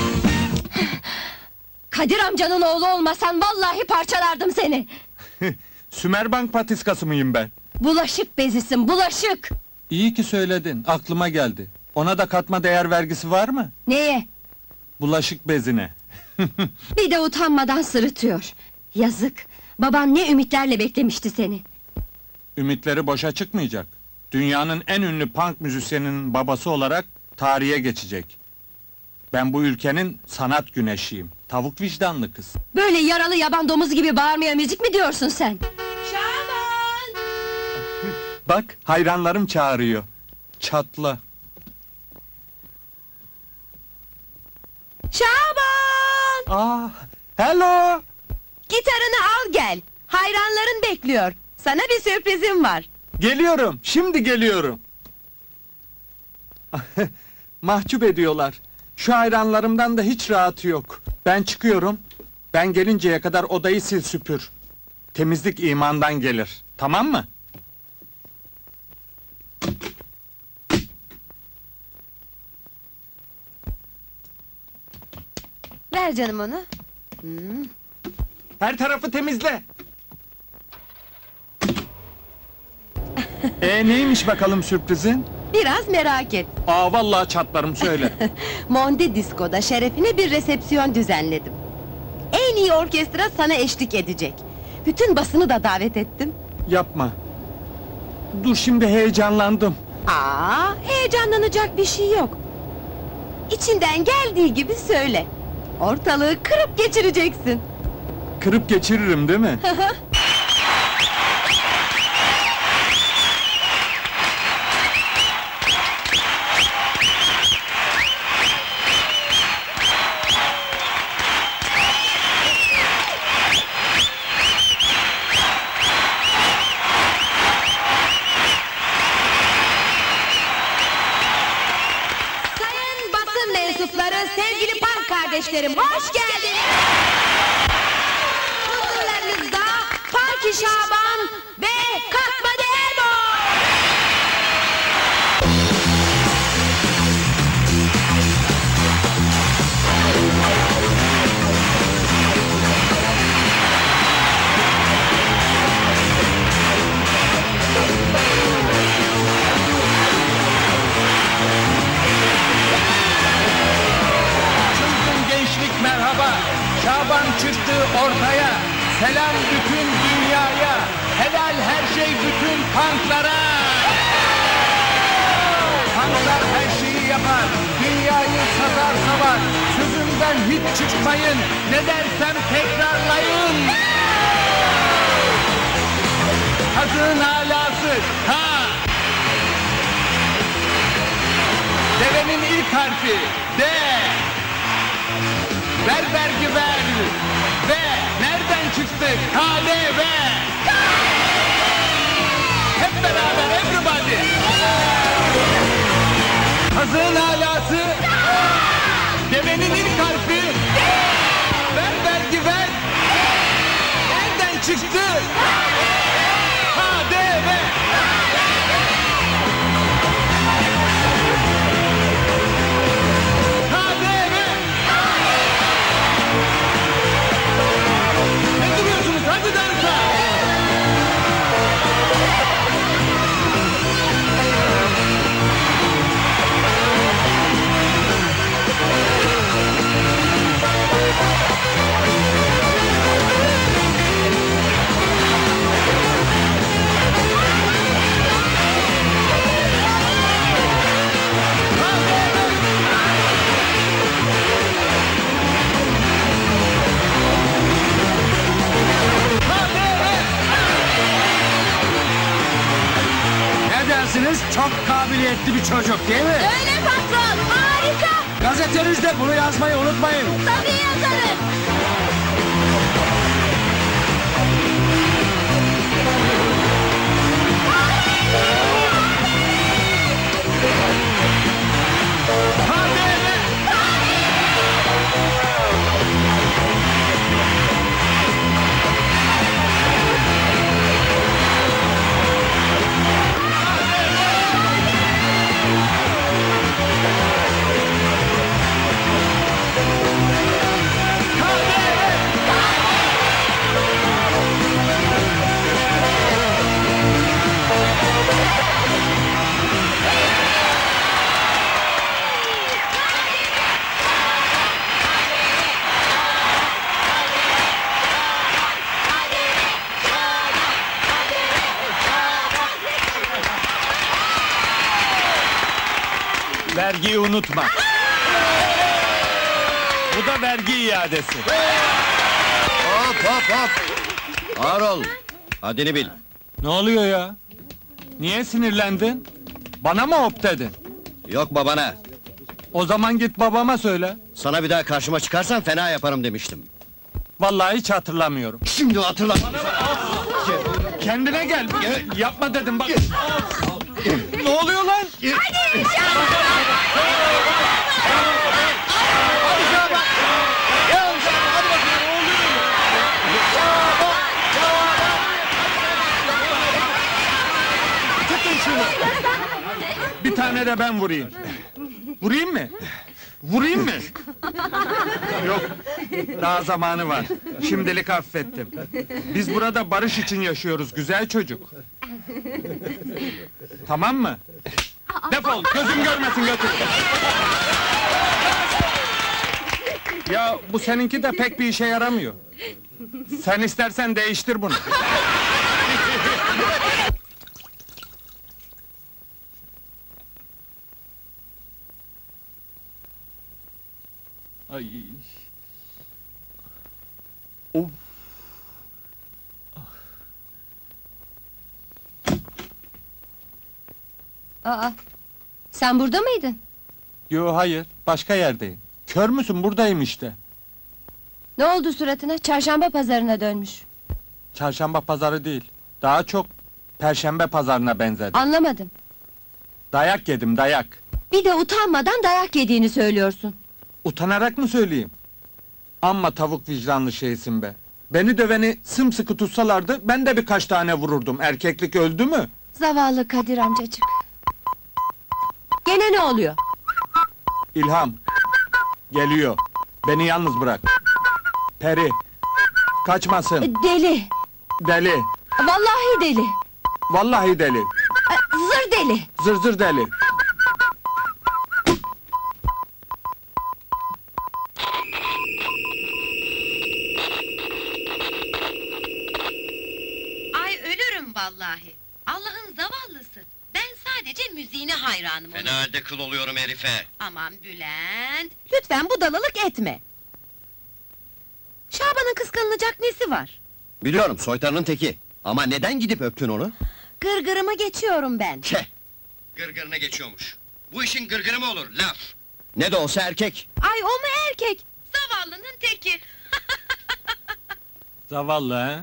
Kadir amcanın oğlu olmasan vallahi parçalardım seni. Sümerbank patiskası mıyım ben? Bulaşık bezisin, bulaşık. İyi ki söyledin, aklıma geldi. Ona da katma değer vergisi var mı? Neye? Bulaşık bezine. Bir de utanmadan sırıtıyor. Yazık. Baban ne ümitlerle beklemişti seni. Ümitleri boşa çıkmayacak. Dünyanın en ünlü punk müzisyeninin babası olarak tarihe geçecek. Ben bu ülkenin sanat güneşiyim. Tavuk vicdanlı kız. Böyle yaralı yaban domuz gibi bağırmaya müzik mi diyorsun sen? Şaban! Bak, hayranlarım çağırıyor. Çatla. Şaban! Hello! Gitarını al gel. Hayranların bekliyor. Sana bir sürprizim var. Geliyorum, şimdi geliyorum. Mahcup ediyorlar. Şu hayranlarımdan da hiç rahatı yok. Ben çıkıyorum. Ben gelinceye kadar odayı sil süpür. Temizlik imandan gelir. Tamam mı? Ver canım onu. Her tarafı temizle. Neymiş bakalım sürprizin? Biraz merak et. Vallahi çatlarım, söyle. Monde Disco'da şerefine bir resepsiyon düzenledim. En iyi orkestra sana eşlik edecek. Bütün basını da davet ettim. Yapma. Dur, şimdi heyecanlandım. Heyecanlanacak bir şey yok. İçinden geldiği gibi söyle. Ortalığı kırıp geçireceksin. Kırıp geçiririm değil mi? Sevgili park kardeşlerim, hoş geldiniz. Huzurlarınızda Parki Şaban ve Katma Demo. Merhaba, Şaban çıktı ortaya. Selam bütün dünyaya. Helal her şey bütün punklara. Punklar her şeyi yapar. Dünyayı satar savar. Sözümden hiç çıkmayın. Ne dersem tekrarlayın. Hazın alası. Devenin ilk harfi D. Ver vergi ver. Ve nereden çıktı? KDV. Hep beraber everybody. Kazığın alası. Devenin ilk harfi. Ver vergi ver. Nereden çıktı? KDV. Hadi dansa! Çok kabiliyetli bir çocuk değil mi? Öyle patron, harika! Gazetenizde bunu yazmayı unutmayın. Tabii yazarım. Vergiyi unutma. Bu da vergi iadesi. Hop hop hop! Ağır ol! Haddini bil. Ne oluyor ya? Niye sinirlendin? Bana mı hop dedin? Yok babana. O zaman git babama söyle. Sana bir daha karşıma çıkarsan fena yaparım demiştim. Vallahi hiç hatırlamıyorum. Şimdi hatırla. Kendine gel. Yapma dedim bak. Ne oluyor lan? Hadi Şaban! tane de ben vurayım. Vurayım mı? Vurayım mı? Yok, daha zamanı var. Şimdilik affettim. Biz burada barış için yaşıyoruz güzel çocuk. Tamam mı? Defol, gözüm görmesin götür. Ya bu seninki de pek bir işe yaramıyor. Sen istersen değiştir bunu. Ay. Of. Aa, sen burada mıydın? Yo hayır, başka yerdeyim. Kör müsün? Buradayım işte. Ne oldu suratına? Çarşamba pazarına dönmüş. Çarşamba pazarı değil. Daha çok Perşembe pazarına benzedi. Anlamadım. Dayak yedim, dayak. Bir de utanmadan dayak yediğini söylüyorsun. Utanarak mı söyleyeyim? Amma tavuk vicdanlı şeysin be. Beni döveni sımsıkı tutsalardı, ben de birkaç tane vururdum. Erkeklik öldü mü? Zavallı Kadir amcacık. Gene ne oluyor? İlham. Geliyor. Beni yalnız bırak. Peri. Kaçmasın. Deli. Deli. Vallahi deli. Vallahi deli. Zır deli. Zır zır deli. Ay ölürüm vallahi. Allah'ın zavallısı. Ben sadece müziğine hayranım. Fena halde kıl oluyorum herife. Aman Bülent. Lütfen budalalık etme. Şaban'ın kıskanılacak nesi var? Biliyorum, soytarının teki. Ama neden gidip öptün onu? Gırgırıma geçiyorum ben. Ke! Gırgırına geçiyormuş. Bu işin gırgırı mı olur, laf? Ne de olsa erkek. Ay o mu erkek? Zavallının teki. Zavallı ha?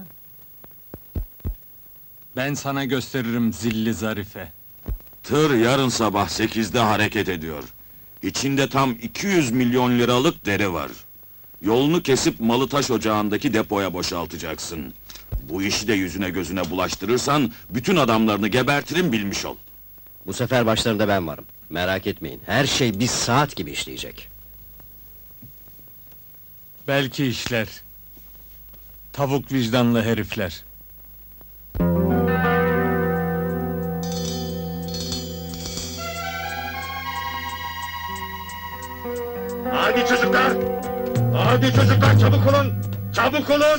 Ben sana gösteririm zilli zarife. Tır yarın sabah 8'de hareket ediyor. İçinde tam 200 milyon liralık deri var. Yolunu kesip Malıtaş ocağındaki depoya boşaltacaksın. Bu işi de yüzüne gözüne bulaştırırsan bütün adamlarını gebertirim bilmiş ol. Bu sefer başlarında ben varım. Merak etmeyin, her şey bir saat gibi işleyecek. Belki işler. Tavuk vicdanlı herifler. Hadi çocuklar! Hadi çocuklar çabuk olun! Çabuk olun!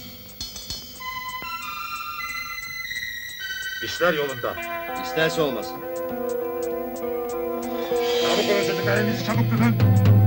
İşler yolunda. İsterse olmasın. Çabuk olun çocuklar, elinizi çabuk tutun.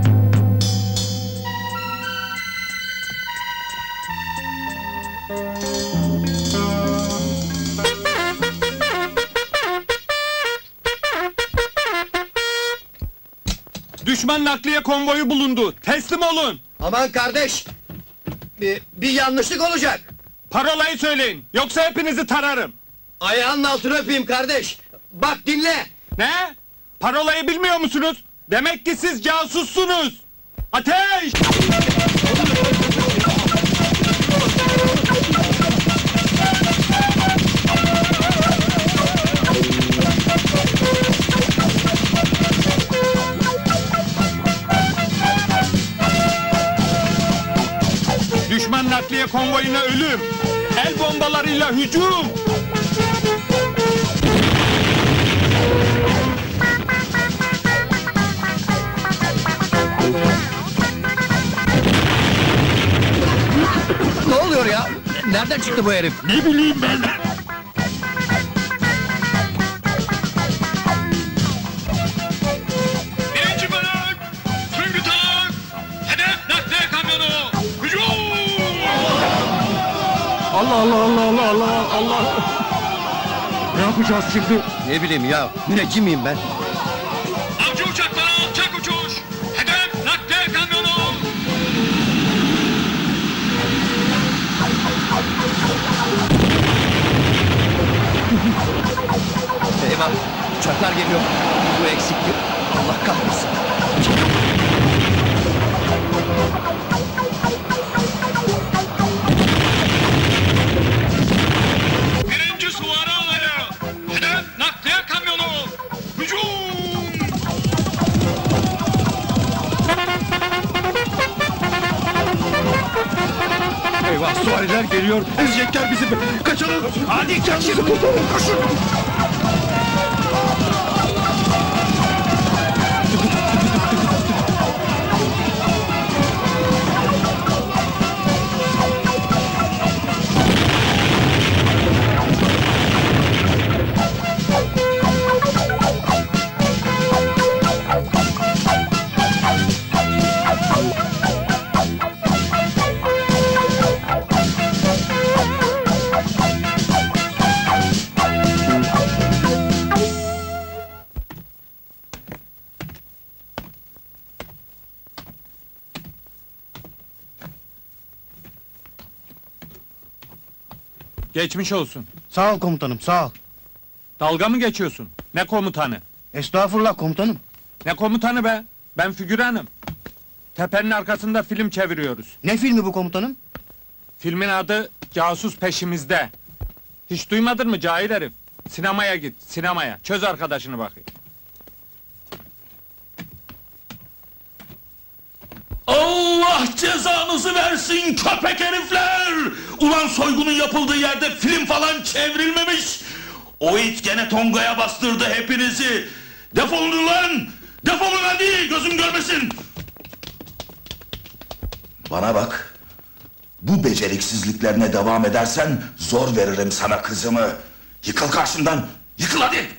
Düşman nakliye konvoyu bulundu. Teslim olun. Aman kardeş! Bir yanlışlık olacak. Parolayı söyleyin. Yoksa hepinizi tararım. Ayağının altını öpeyim kardeş. Bak dinle. Ne? Parolayı bilmiyor musunuz? Demek ki siz casussunuz. Ateş! Düşman nakliye konvoyuna ölüm! El bombalarıyla hücum! Ne oluyor ya? Nereden çıktı bu herif? Ne bileyim ben! Birinci bölük! Süngü tanık! Hedef nakliye kamyonu! Hücum! Allah Allah Allah Allah Allah Allah! Ne yapacağız şimdi? Ne bileyim ya, müneccim miyim ben? Avcı uçaklara alçak uçuş! Hedef nakliye kamyonu! Eyvah! Uçaklar geliyor. Bu eksikti. Allah kahretsin. Birinci suvarı alıyor! Hedef nakliye kamyonu! Hücum! Süvariler geliyor, ezecekler bizi. Kaçalım. Hadi kaçın. Koşun. Geçmiş olsun. Sağ ol komutanım, sağ ol. Dalga mı geçiyorsun? Ne komutanı? Estağfurullah komutanım. Ne komutanı be? Ben figüranım. Tepenin arkasında film çeviriyoruz. Ne filmi bu komutanım? Filmin adı Casus Peşimizde. Hiç duymadın mı cahil herif? Sinemaya git, sinemaya. Çöz arkadaşını bakayım. Allah cezanızı versin köpek herifler! Ulan soygunun yapıldığı yerde film falan çevrilmemiş! O it gene Tonga'ya bastırdı hepinizi! Defolun lan! Defolun hadi, gözüm görmesin! Bana bak! Bu beceriksizliklerine devam edersen zor veririm sana kızımı! Yıkıl karşımdan, yıkıl hadi!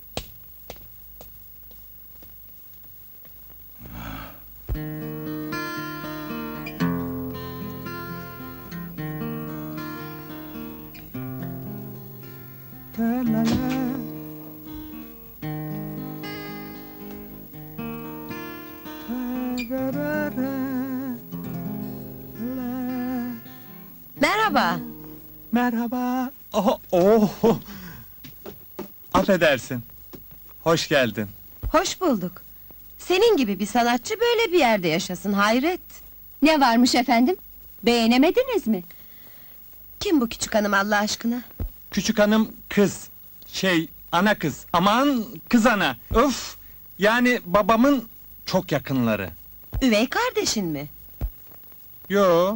Merhaba. Merhaba. Oh. Affedersin. Hoş geldin. Hoş bulduk. Senin gibi bir sanatçı böyle bir yerde yaşasın, hayret. Ne varmış efendim? Beğenemediniz mi? Kim bu küçük hanım Allah aşkına? Küçük hanım kız. Ana kız. Aman kız ana. Öf. Yani babamın çok yakınları. Üvey kardeşin mi? Yo.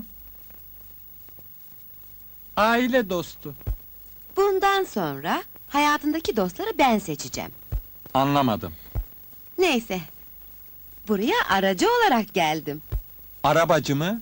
Aile dostu. Bundan sonra hayatındaki dostları ben seçeceğim. Anlamadım. Neyse. Buraya aracı olarak geldim. Arabacı mı?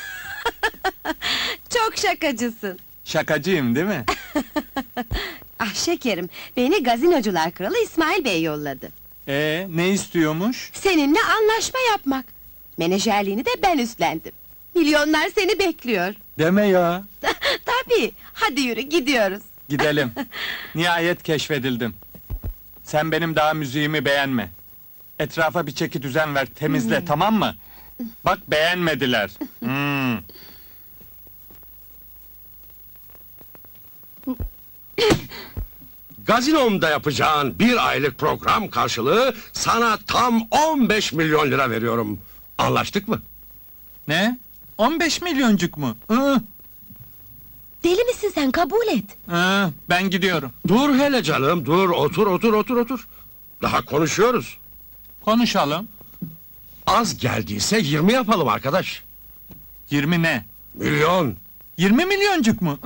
Çok şakacısın. Şakacıyım değil mi? Ah şekerim, beni gazinocular kralı İsmail Bey yolladı. Ne istiyormuş? Seninle anlaşma yapmak. Menajerliğini de ben üstlendim. Milyonlar seni bekliyor. Deme ya. Tabii, hadi yürü gidiyoruz. Gidelim. Nihayet keşfedildim. Sen benim daha müziğimi beğenme. Etrafa bir çeki düzen ver, temizle, tamam mı? Bak beğenmediler. Gazinomda yapacağın bir aylık program karşılığı sana tam 15 milyon lira veriyorum. Anlaştık mı? Ne? 15 milyoncuk mu? Deli misin sen, kabul et. Ben gidiyorum. Dur hele canım, dur, otur. Daha konuşuyoruz. Konuşalım. Az geldiyse 20 yapalım arkadaş. 20 ne? Milyon. 20 milyoncuk mu?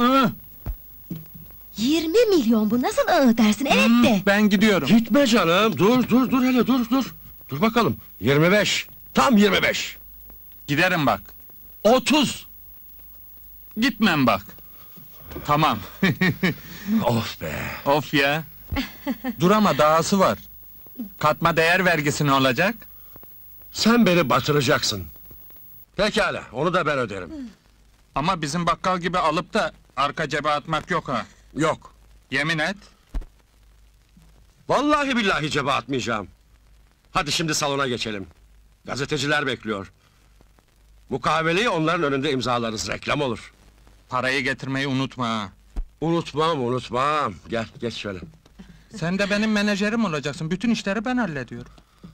20 milyon bu, nasıl dersin, evet de. Ben gidiyorum. Gitme canım, dur hele, dur. Dur bakalım, 25. Tam 25. Giderim bak. 30. Gitmem bak. Tamam. Of be. Of ya. Dur ama dahası var. Katma değer vergisi ne olacak? Sen beni batıracaksın. Pekala, onu da ben öderim. Ama bizim bakkal gibi alıp da arka cebe atmak yok ha. Yok. Yemin et. Vallahi billahi cebe atmayacağım. Hadi şimdi salona geçelim. Gazeteciler bekliyor. Mukaveleyi onların önünde imzalarız, reklam olur. Parayı getirmeyi unutma ha. Unutmam. Gel, geç şöyle. Sen de benim menajerim olacaksın. Bütün işleri ben hallediyorum.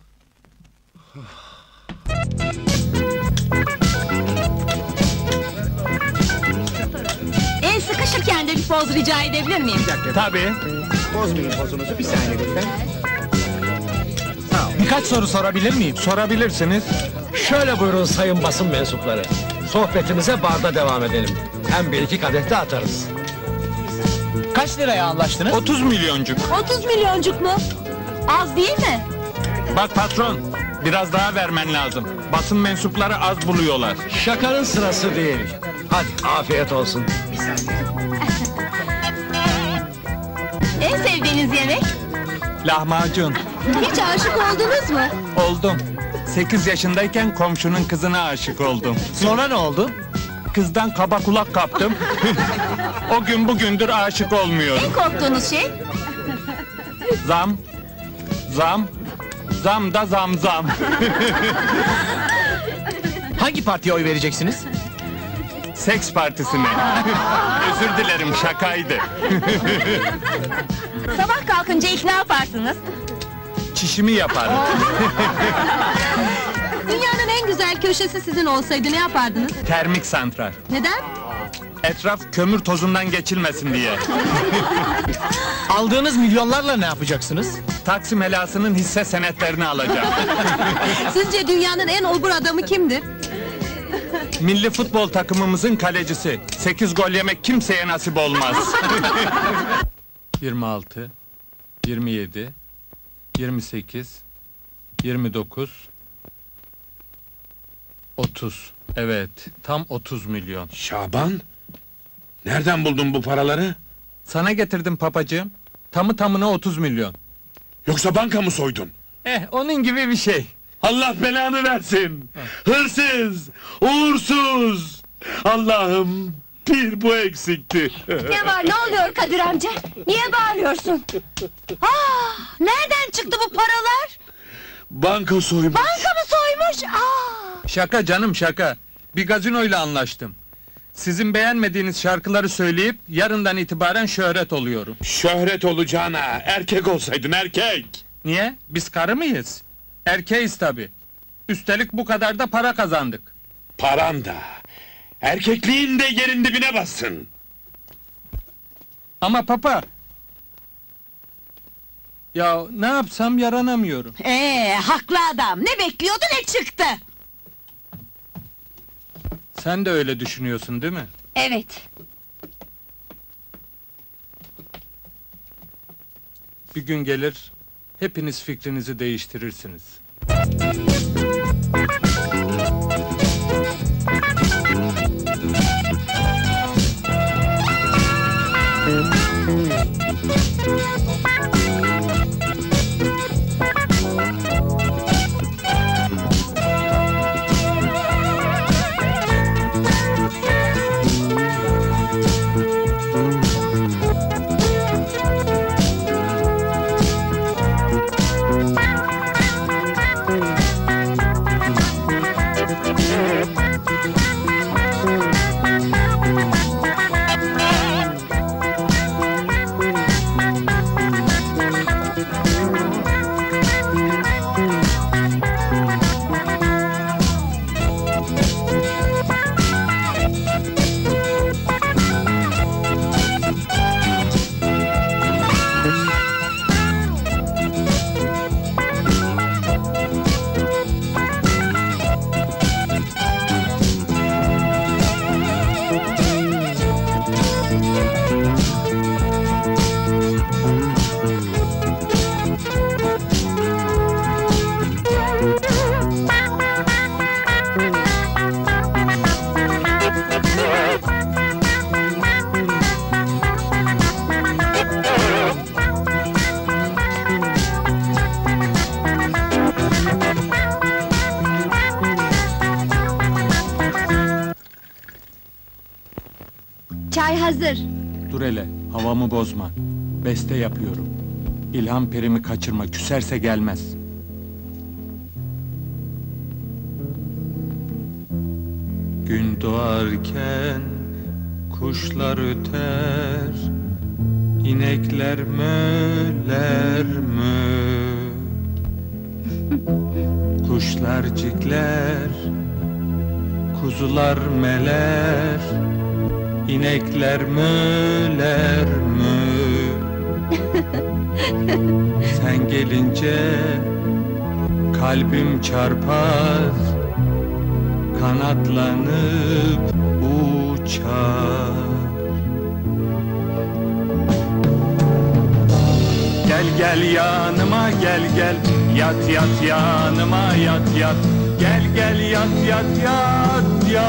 El sıkışırken de bir poz rica edebilir miyim? Tabii. Bozmayın pozunuzu, bir saniye lütfen. Birkaç soru sorabilir miyim? Sorabilirsiniz. Şöyle buyurun sayın basın mensupları. Sohbetimize barda devam edelim. Hem bir iki kadeh de atarız. Kaç liraya anlaştınız? 30 milyoncuk. 30 milyoncuk mu? Az değil mi? Bak patron, biraz daha vermen lazım. Basın mensupları az buluyorlar. Şakanın sırası değil. Hadi afiyet olsun. En sevdiğiniz yemek? Lahmacun. Hiç aşık oldunuz mu? Oldum. 8 yaşındayken komşunun kızına aşık oldum. Sonra ne oldu? Kızdan kaba kulak kaptım. O gün bugündür aşık olmuyorum. En korktuğunuz şey? Zam. Zam. Zam da zam zam. Hangi partiye oy vereceksiniz? Seks partisine. Özür dilerim, şakaydı. Sabah kalkınca ilk ne yaparsınız? Çişimi yaparım. Dünyanın en güzel köşesi sizin olsaydı ne yapardınız? Termik santral. Neden? Etraf kömür tozundan geçilmesin diye. Aldığınız milyonlarla ne yapacaksınız? Taksim helasının hisse senetlerini alacağım. Sizce dünyanın en obur adamı kimdir? Milli futbol takımımızın kalecisi. 8 gol yemek kimseye nasip olmaz. 26, 27, 28, 29, 30. Evet, tam 30 milyon. Şaban, nereden buldun bu paraları? Sana getirdim papacığım. Tamı tamına 30 milyon. Yoksa banka mı soydun? Onun gibi bir şey. Allah belanı versin! Hırsız! Uğursuz! Allah'ım, bir bu eksikti. Ne var, ne oluyor Kadir amca? Niye bağırıyorsun? Nereden çıktı bu paralar? Banka soymuş. Banka mı soymuş? Şaka canım, şaka. Bir gazinoyla anlaştım. Sizin beğenmediğiniz şarkıları söyleyip yarından itibaren şöhret oluyorum. Şöhret olacağına erkek olsaydın, erkek! Niye? Biz karı mıyız? Erkeğiz tabi. Üstelik bu kadar da para kazandık. Paran da, erkekliğin de yerin dibine bassın. Ama papa... Ya ne yapsam yaranamıyorum. Haklı adam. Ne bekliyordu ne çıktı? Sen de öyle düşünüyorsun değil mi? Evet. Bir gün gelir, hepiniz fikrinizi değiştirirsiniz. Çay hazır. Dur hele, havamı bozma. Beste yapıyorum. İlham perimi kaçırma, küserse gelmez. Gün doğarken kuşlar öter, inekler möler mö. Kuşlar cikler, kuzular meler, İnekler möler mö. Sen gelince kalbim çarpar, kanatlanıp uçar. Gel gel yanıma gel gel, yat yat yanıma yat yat. Gel gel yat yat yat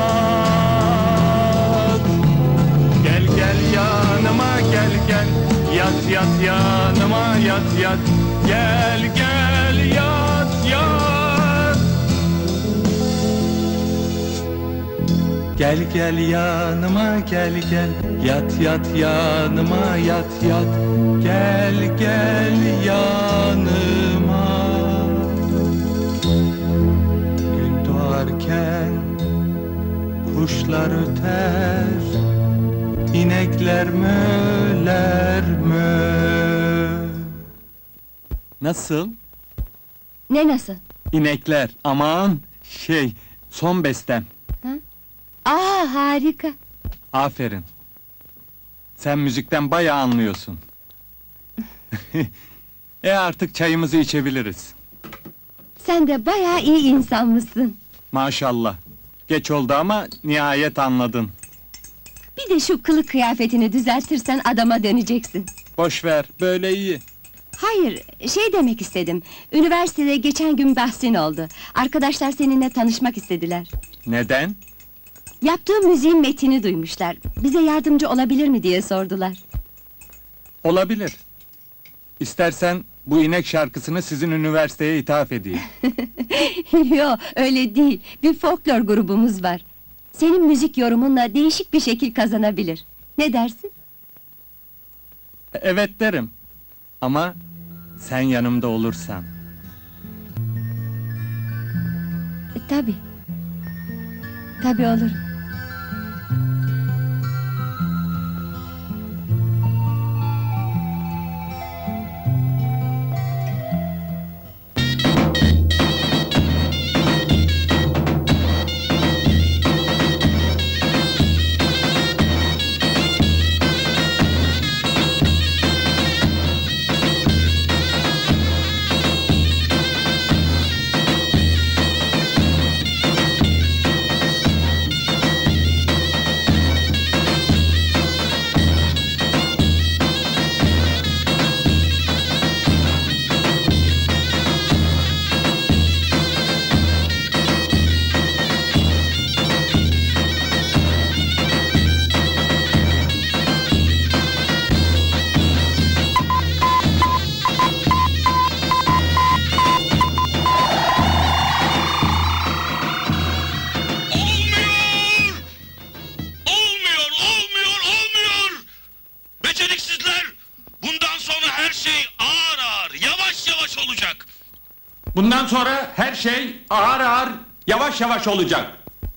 yat. Gel gel yanıma gel gel, yat yat yanıma yat yat. Gel gel yat yat. Gel gel yanıma gel gel, yat yat yanıma yat yat. Gel gel yanıma. Gün doğarken kuşlar öter, İnekler möler mö. Nasıl? Ne nasıl? İnekler. Aman son bestem. Aa, harika. Aferin. Sen müzikten bayağı anlıyorsun. Artık çayımızı içebiliriz. Sen de bayağı iyi insanmışsın. Maşallah. Geç oldu ama nihayet anladın. Bir de şu kılık kıyafetini düzeltirsen adama döneceksin. Boş ver, böyle iyi. Hayır, demek istedim. Üniversitede geçen gün bahsin oldu. Arkadaşlar seninle tanışmak istediler. Neden? Yaptığım müziğin metnini duymuşlar. Bize yardımcı olabilir mi diye sordular. Olabilir. İstersen bu inek şarkısını sizin üniversiteye ithaf edeyim. Yo, öyle değil. Bir folklor grubumuz var. Senin müzik yorumunla değişik bir şekil kazanabilir. Ne dersin? Evet derim. Ama sen yanımda olursan. Tabii. Tabii olur. Bundan sonra her şey ağır ağır, yavaş yavaş olacak.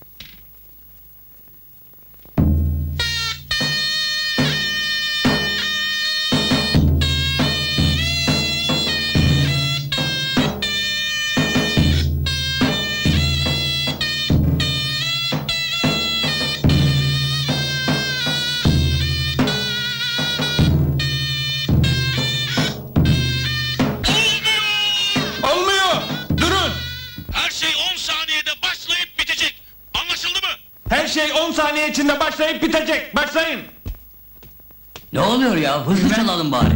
Her şey 10 saniye içinde başlayıp bitecek. Başlayın. Ne oluyor ya? Hızlı çalalım bari.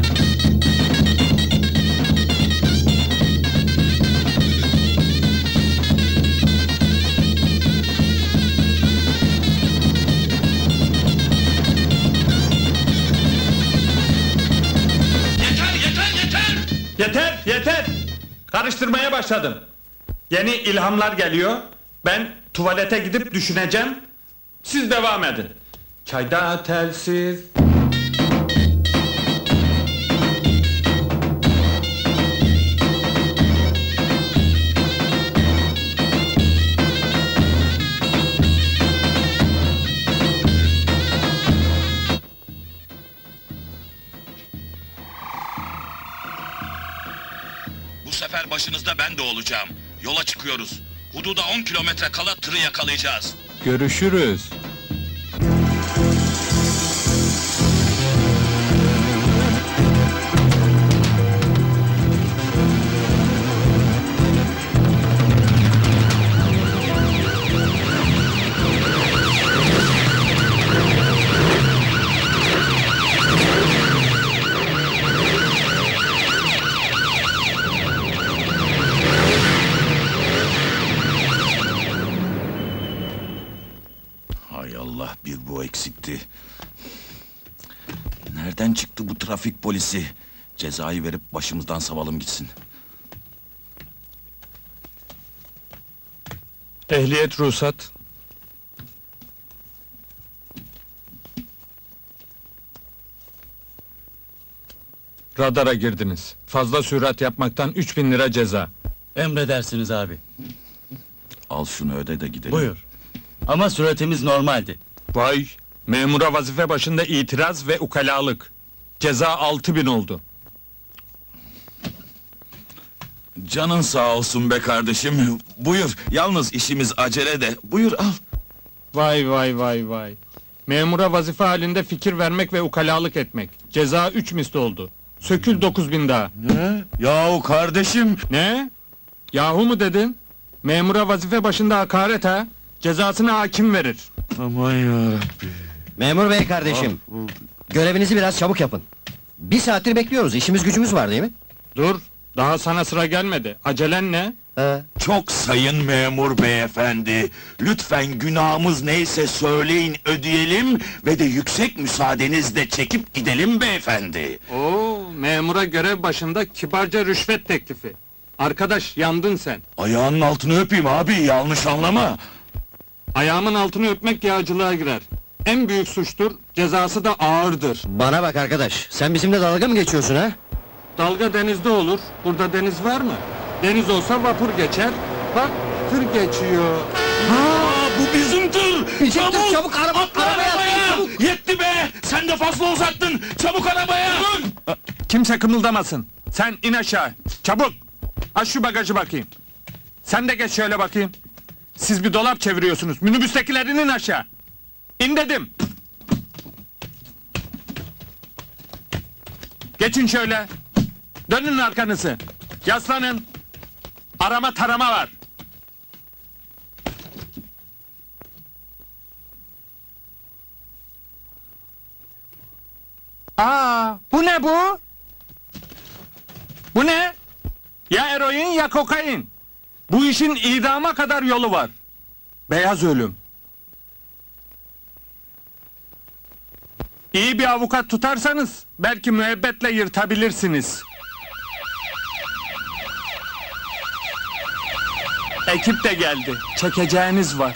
Yeter. Karıştırmaya başladım. Yeni ilhamlar geliyor. Ben tuvalete gidip düşüneceğim. Siz devam edin. Çayda telsiz. Bu sefer başınızda ben de olacağım. Yola çıkıyoruz. Hududa 10 kilometre kala tırı yakalayacağız. Görüşürüz. Allah, bir bu eksikti. Nereden çıktı bu trafik polisi? Cezayı verip başımızdan savalım gitsin. Ehliyet, ruhsat. Radara girdiniz. Fazla sürat yapmaktan 3000 lira ceza. Emredersiniz abi. Al şunu öde de gidelim. Buyur. Ama süratimiz normaldi. Vay! Memura vazife başında itiraz ve ukalalık. Ceza 6000 oldu. Canın sağ olsun be kardeşim. Buyur, yalnız işimiz acele de. Buyur al. Vay vay vay vay. Memura vazife halinde fikir vermek ve ukalalık etmek. Ceza 3 misli oldu. Sökül 9000 daha. Ne? Yahu kardeşim! Ne? Yahu mu dedin? Memura vazife başında hakaret ha? Cezasını hakim verir. Aman yarabbi. Memur bey kardeşim, görevinizi biraz çabuk yapın. 1 saattir bekliyoruz, işimiz gücümüz var değil mi? Dur, daha sana sıra gelmedi. Acelen ne? Çok sayın memur beyefendi. Lütfen günahımız neyse söyleyin, ödeyelim ve de yüksek müsaadenizle çekip gidelim beyefendi. Oo, memura görev başında kibarca rüşvet teklifi. Arkadaş, yandın sen. Ayağının altını öpeyim abi, yanlış anlama. Ayağımın altını öpmek yağcılığa girer. En büyük suçtur, cezası da ağırdır. Bana bak arkadaş, sen bizimle dalga mı geçiyorsun ha? Dalga denizde olur, burada deniz var mı? Deniz olsa vapur geçer, bak tır geçiyor. Bu bizim tır! Çabuk, çabuk arabaya! Çabuk! Yetti be! Sen de fazla uzattın! Çabuk arabaya! Kimse kımıldamasın. Sen in aşağı, çabuk! Aç şu bagajı bakayım. Sen de geç şöyle bakayım. Siz bir dolap çeviriyorsunuz, minibüstekilerin in aşağı! İn dedim! Geçin şöyle! Dönün arkanızı! Yaslanın! Arama tarama var! Bu ne bu? Bu ne? Ya eroin ya kokain! Bu işin idama kadar yolu var! Beyaz ölüm! İyi bir avukat tutarsanız, belki müebbetle yırtabilirsiniz. Ekip de geldi, çekeceğiniz var.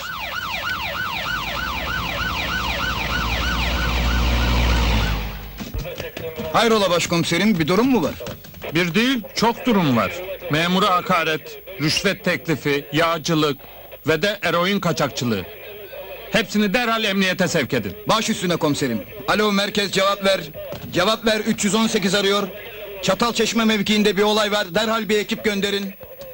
Hayrola başkomiserim, bir durum mu var? Bir değil, çok durum var. Memura hakaret, rüşvet teklifi, yağcılık ve de eroin kaçakçılığı. Hepsini derhal emniyete sevk edin. Baş üstüne komiserim. Alo merkez, cevap ver. Cevap ver, 318 arıyor. Çatalçeşme mevkiinde bir olay var, derhal bir ekip gönderin.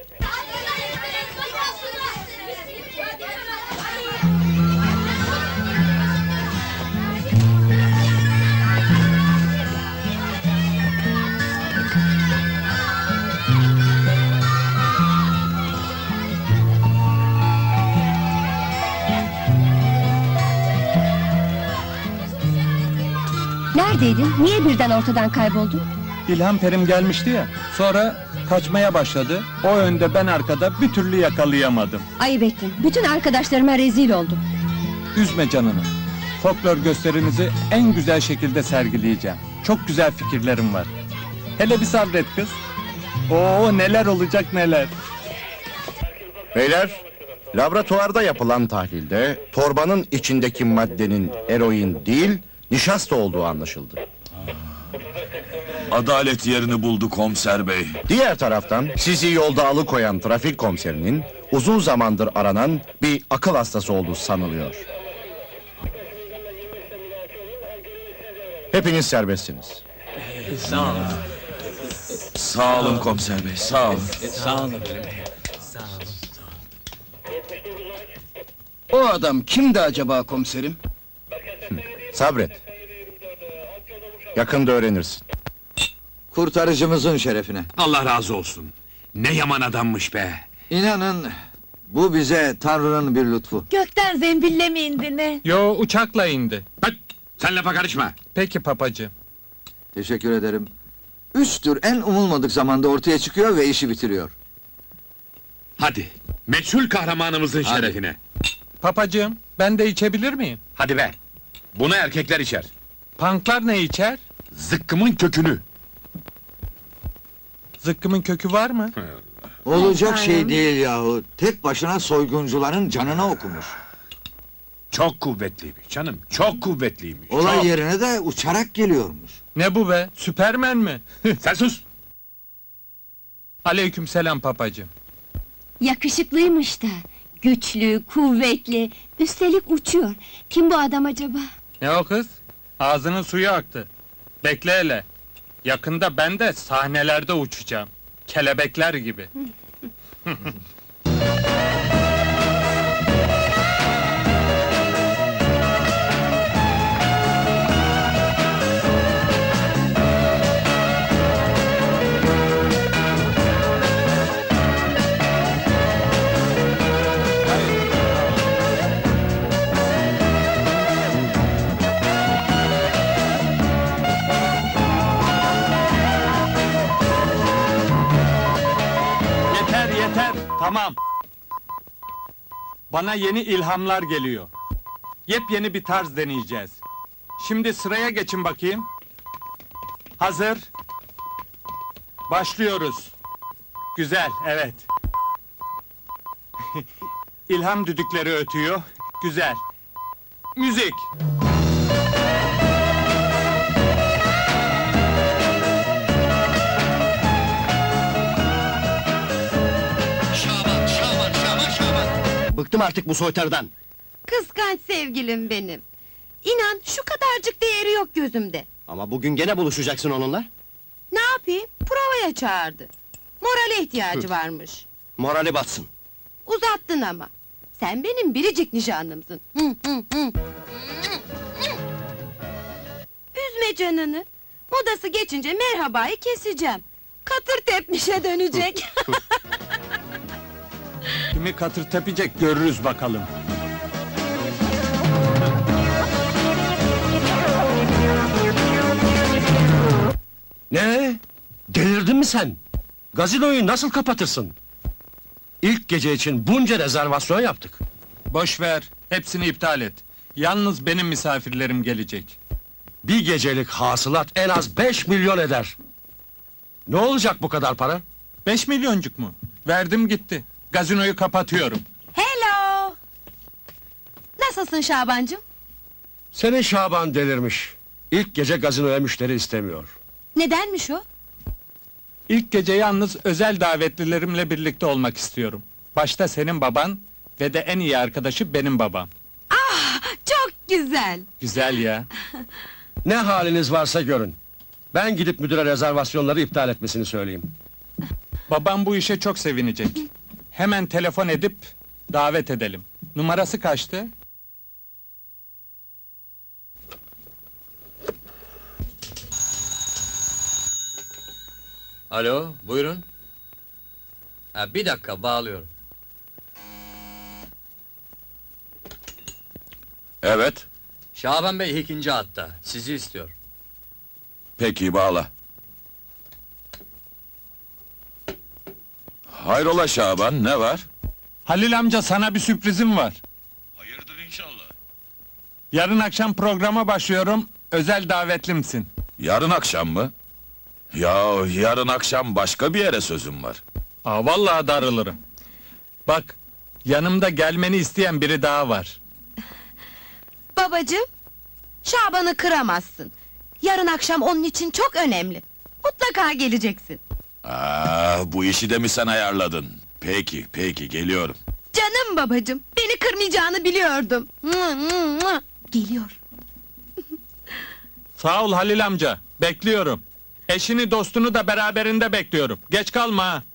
Neredeydin? Niye birden ortadan kayboldun? İlham Perim gelmişti ya, sonra kaçmaya başladı. O önde, ben arkada, bir türlü yakalayamadım. Ayıp ettin. Bütün arkadaşlarıma rezil oldum. Üzme canını. Folklor gösterinizi en güzel şekilde sergileyeceğim. Çok güzel fikirlerim var. Hele bir sabret kız. Oo, neler olacak neler. Beyler, laboratuvarda yapılan tahlilde torbanın içindeki maddenin eroin değil, nişasta olduğu anlaşıldı. Adalet yerini buldu komiser bey. Diğer taraftan sizi yolda alıkoyan trafik komiserinin uzun zamandır aranan bir akıl hastası olduğu sanılıyor. Hepiniz serbestsiniz. Sağ olun. Sağ olun komiser bey, sağ olun. Sağ olun. O adam kimdi acaba komiserim? Sabret. Yakında öğrenirsin. Kurtarıcımızın şerefine. Allah razı olsun. Ne yaman adammış be. İnanın, bu bize Tanrı'nın bir lütfu. Gökten zembille mi indi ne? Yo, uçakla indi. Bak, sen lafa karışma. Peki papacı. Teşekkür ederim. Üsttür, en umulmadık zamanda ortaya çıkıyor ve işi bitiriyor. Hadi, meçhul kahramanımızın şerefine. Papacığım, ben de içebilir miyim? Hadi be! Bunu erkekler içer. Punklar ne içer? Zıkkımın kökünü. Zıkkımın kökü var mı? Olacak şey değil yahu. Tek başına soyguncuların canına okumuş. Çok kuvvetliymiş canım, çok kuvvetliymiş. Olay çok. yerine de uçarak geliyormuş. Ne bu be? Süpermen mi? Sen sus! Aleykümselam papacığım. Yakışıklıymış da. Güçlü, kuvvetli. Üstelik uçuyor. Kim bu adam acaba? Ne o kız? Ağzının suyu aktı. Bekle hele. Yakında ben de sahnelerde uçacağım. Kelebekler gibi. Yeter, tamam. Bana yeni ilhamlar geliyor. Yepyeni bir tarz deneyeceğiz. Şimdi sıraya geçin bakayım. Hazır. Başlıyoruz. Güzel, evet. İlham düdükleri ötüyor. Güzel. Müzik. Bıktım artık bu soytarıdan. Kıskanç sevgilim benim. İnan şu kadarcık değeri yok gözümde. Ama bugün gene buluşacaksın onunla. Ne yapayım? Provaya çağırdı. Morale ihtiyacı varmış. Morali batsın. Uzattın ama. Sen benim biricik nişanlımsın. Üzme canını. Modası geçince merhabayı keseceğim. Katır tepmişe dönecek. Kimi katır tepecek görürüz bakalım. Ne? Delirdin mi sen? Gazinoyu nasıl kapatırsın? İlk gece için bunca rezervasyon yaptık. Boş ver, hepsini iptal et. Yalnız benim misafirlerim gelecek. Bir gecelik hasılat en az 5 milyon eder. Ne olacak bu kadar para? 5 milyoncuk mu? Verdim gitti. Gazinoyu kapatıyorum. Hello! Nasılsın Şabancığım? Senin Şaban delirmiş. İlk gece gazinoya müşteri istemiyor. Nedenmiş o? İlk gece yalnız özel davetlilerimle birlikte olmak istiyorum. Başta senin baban ve de en iyi arkadaşı benim babam. Ah, çok güzel. Güzel ya. Ne haliniz varsa görün. Ben gidip müdüre rezervasyonları iptal etmesini söyleyeyim. Babam bu işe çok sevinecek. Hemen telefon edip davet edelim. Numarası kaçtı? Alo, buyurun. Ha, bir dakika, bağlıyorum. Evet, Şaban Bey ikinci hatta, sizi istiyor. peki bağla. Hayrola Şaban, ne var? Halil amca sana bir sürprizim var. Hayırdır inşallah. Yarın akşam programa başlıyorum, özel davetlimsin. Yarın akşam mı? Ya yarın akşam başka bir yere sözüm var. Aa, vallahi darılırım. Bak, yanımda gelmeni isteyen biri daha var. Babacığım, Şaban'ı kıramazsın. Yarın akşam onun için çok önemli. Mutlaka geleceksin. Bu işi de mi sen ayarladın? Peki, geliyorum. Canım babacığım, beni kırmayacağını biliyordum. Geliyor. Sağ ol Halil amca, bekliyorum. Eşini dostunu da beraberinde bekliyorum. Geç kalma ha.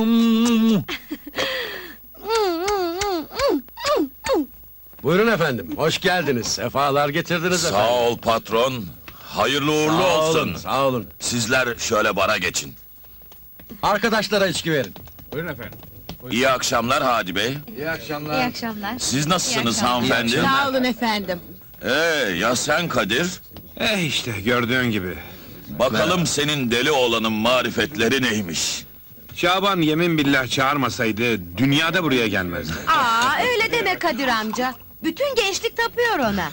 Buyurun efendim, hoş geldiniz. Sefalar getirdiniz efendim. Sağ ol patron. Hayırlı uğurlu Sağ olsun. olun, sağ olun. Sizler şöyle bara geçin. Arkadaşlara içki verin. Buyurun efendim. İyi akşamlar Hadi Bey. İyi akşamlar. İyi akşamlar. Siz nasılsınız İyi akşamlar. hanımefendi? Sağ olun efendim. Ya sen Kadir? İşte gördüğün gibi. Bakalım senin deli oğlanın marifetleri neymiş? Şaban yemin billah çağırmasaydı dünyada buraya gelmezdi. Aa, öyle deme Kadir amca. Bütün gençlik tapıyor ona.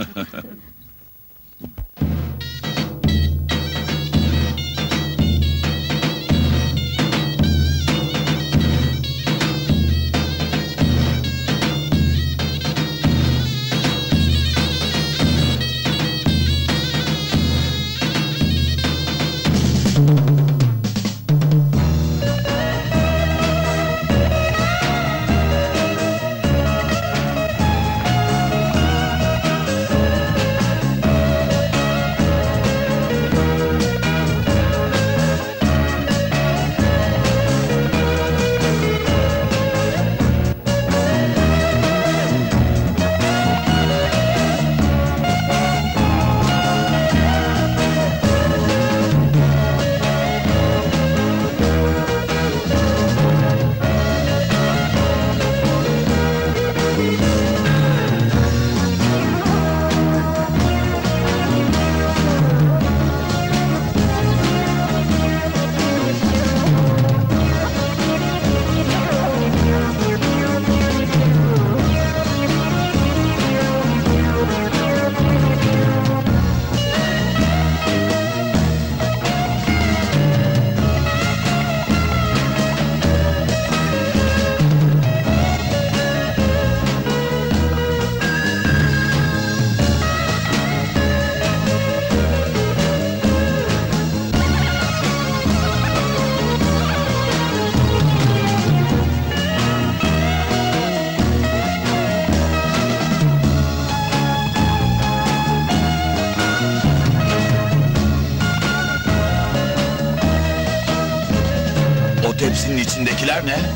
O tepsinin içindekiler ne?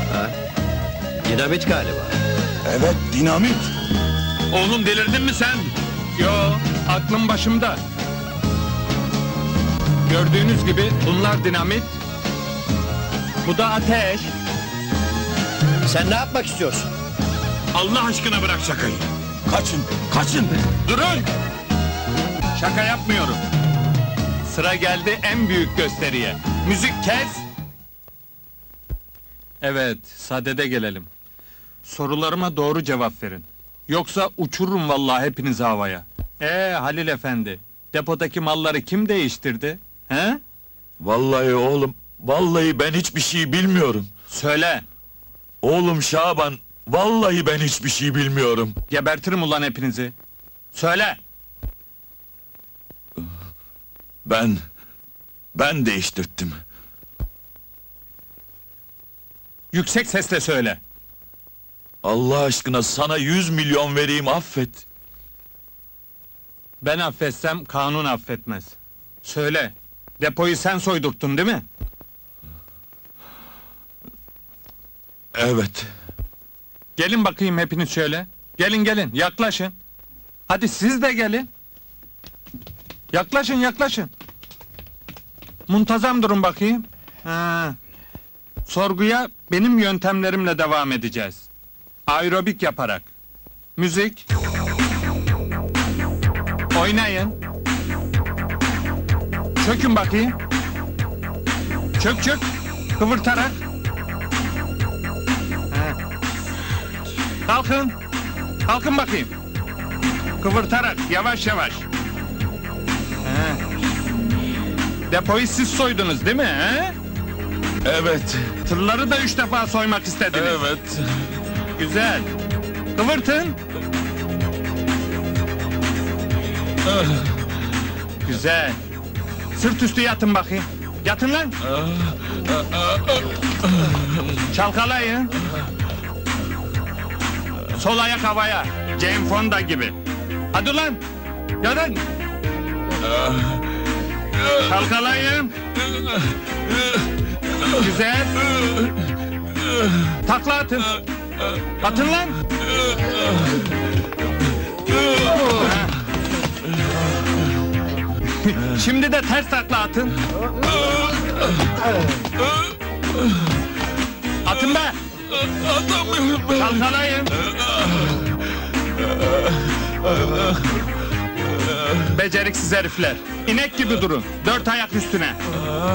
Dinamit galiba. Evet, dinamit. Oğlum delirdin mi sen? Yo, aklım başımda. Gördüğünüz gibi bunlar dinamit. Bu da ateş. Sen ne yapmak istiyorsun? Allah aşkına bırak şakayı. Kaçın, kaçın. Durun! Şaka yapmıyorum. Sıra geldi en büyük gösteriye. Müzik kes! Evet, sadede gelelim. Sorularıma doğru cevap verin. Yoksa uçururum vallahi hepinizi havaya. Halil efendi, depodaki malları kim değiştirdi? He? Vallahi oğlum, vallahi ben hiçbir şey bilmiyorum. Söyle! Oğlum Şaban, vallahi ben hiçbir şey bilmiyorum. Gebertirim ulan hepinizi. Söyle! Ben değiştirttim. Yüksek sesle söyle! Allah aşkına sana 100 milyon vereyim, affet. Ben affetsem kanun affetmez. Söyle! Depoyu sen soydurttun değil mi? Evet. Gelin bakayım hepiniz şöyle. Gelin, yaklaşın. Hadi siz de gelin. Yaklaşın. Muntazam durun bakayım. Sorguya benim yöntemlerimle devam edeceğiz. Aerobik yaparak. Müzik. Oynayın. Çökün bakayım. Çök. Kıvırtarak. Kalkın bakayım. Kıvırtarak, yavaş. Depoyu siz soydunuz değil mi? Evet. Tırları da 3 defa soymak istediniz. Evet. Güzel. Kıvırtın. Güzel. Sırt üstü yatın bakayım. Yatın lan. Çalkalayın. Sol ayak havaya. Jane Fonda gibi. Hadi lan. Yatın. Çalkalayın. Güzel. Takla atın. Atın lan. Şimdi de ters takla atın. Atın be. Atamıyorum. Çalkalayın. Beceriksiz herifler. İnek gibi durun. 4 ayak üstüne.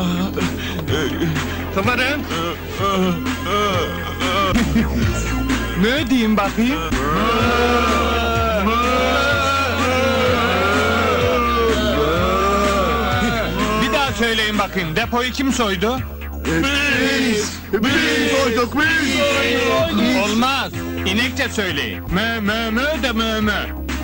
Kıvırın. Mö diyeyim bakayım. Bir daha söyleyin bakayım. Depoyu kim soydu? Biz soyduk biz. Olmaz. İnekçe söyleyin. Mö mö mö de mö mö.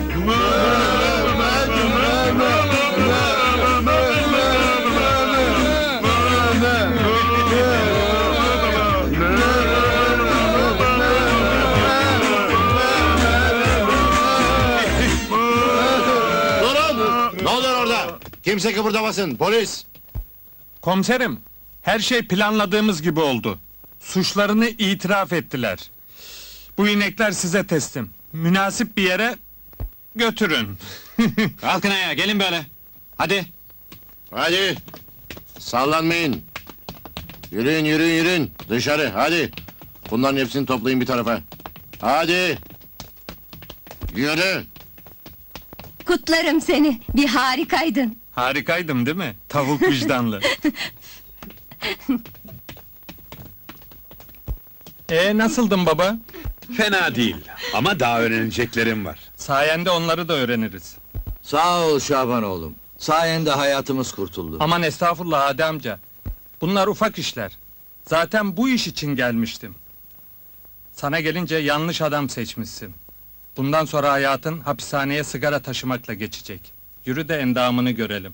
Durun! Ne oluyor orada? Kimse kıpırdamasın, polis! Komiserim, her şey planladığımız gibi oldu. Suçlarını itiraf ettiler. Bu inekler size teslim. Münasip bir yere götürün. Kalkın ayağa, gelin böyle. Hadi. Hadi! Sallanmayın! Yürüyün, yürüyün, yürüyün! Dışarı, hadi! Bunların hepsini toplayın bir tarafa. Hadi! Yürü! Kutlarım seni, bir harikaydın. Harikaydım değil mi? Tavuk vicdanlı. Nasıldın baba? Fena değil ama daha öğreneceklerim var. Sayende onları da öğreniriz. Sağ ol Şaban oğlum. Sayende hayatımız kurtuldu. Aman estağfurullah Hadi amca. Bunlar ufak işler. Zaten bu iş için gelmiştim. Sana gelince yanlış adam seçmişsin. Bundan sonra hayatın hapishaneye sigara taşımakla geçecek. Yürü de endamını görelim.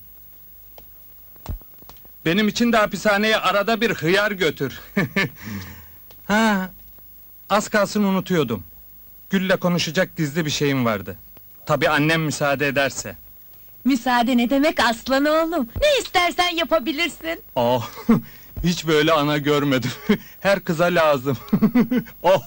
Benim için de hapishaneye arada bir hıyar götür. Ha, az kalsın unutuyordum. Gül'le konuşacak gizli bir şeyim vardı. Tabii annem müsaade ederse. Müsaade ne demek aslan oğlum? Ne istersen yapabilirsin. Oh, hiç böyle ana görmedim. Her kıza lazım. Oh.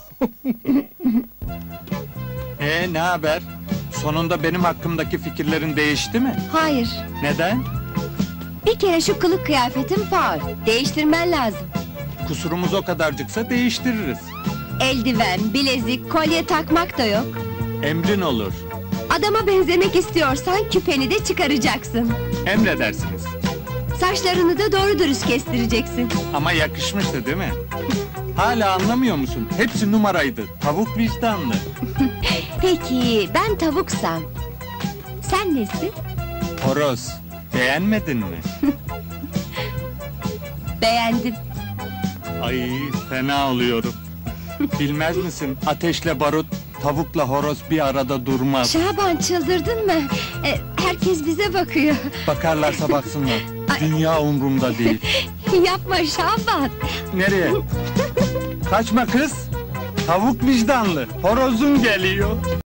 Ne haber? Sonunda benim hakkımdaki fikirlerin değişti mi? Hayır, Neden? bir kere şu kılık kıyafetin faul. Değiştirmen lazım. Kusurumuz o kadarcıksa değiştiririz. Eldiven, bilezik, kolye takmak da yok. Emrin olur. Adama benzemek istiyorsan küpeni de çıkaracaksın. Emredersiniz. Saçlarını da doğru dürüst kestireceksin. Ama yakışmıştı değil mi? Hala anlamıyor musun? Hepsi numaraydı. Tavuk vicdanlı. Peki, ben tavuksam, sen nesin? Horoz. Beğenmedin mi? Beğendim. Ay fena oluyorum. Bilmez misin? Ateşle barut, tavukla horoz bir arada durmaz. Şaban, çıldırdın mı? Herkes bize bakıyor. Bakarlarsa baksınlar. Dünya umrumda değil. Yapma Şaban. Nereye? Kaçma kız. Tavuk vicdanlı. Horozun geliyor.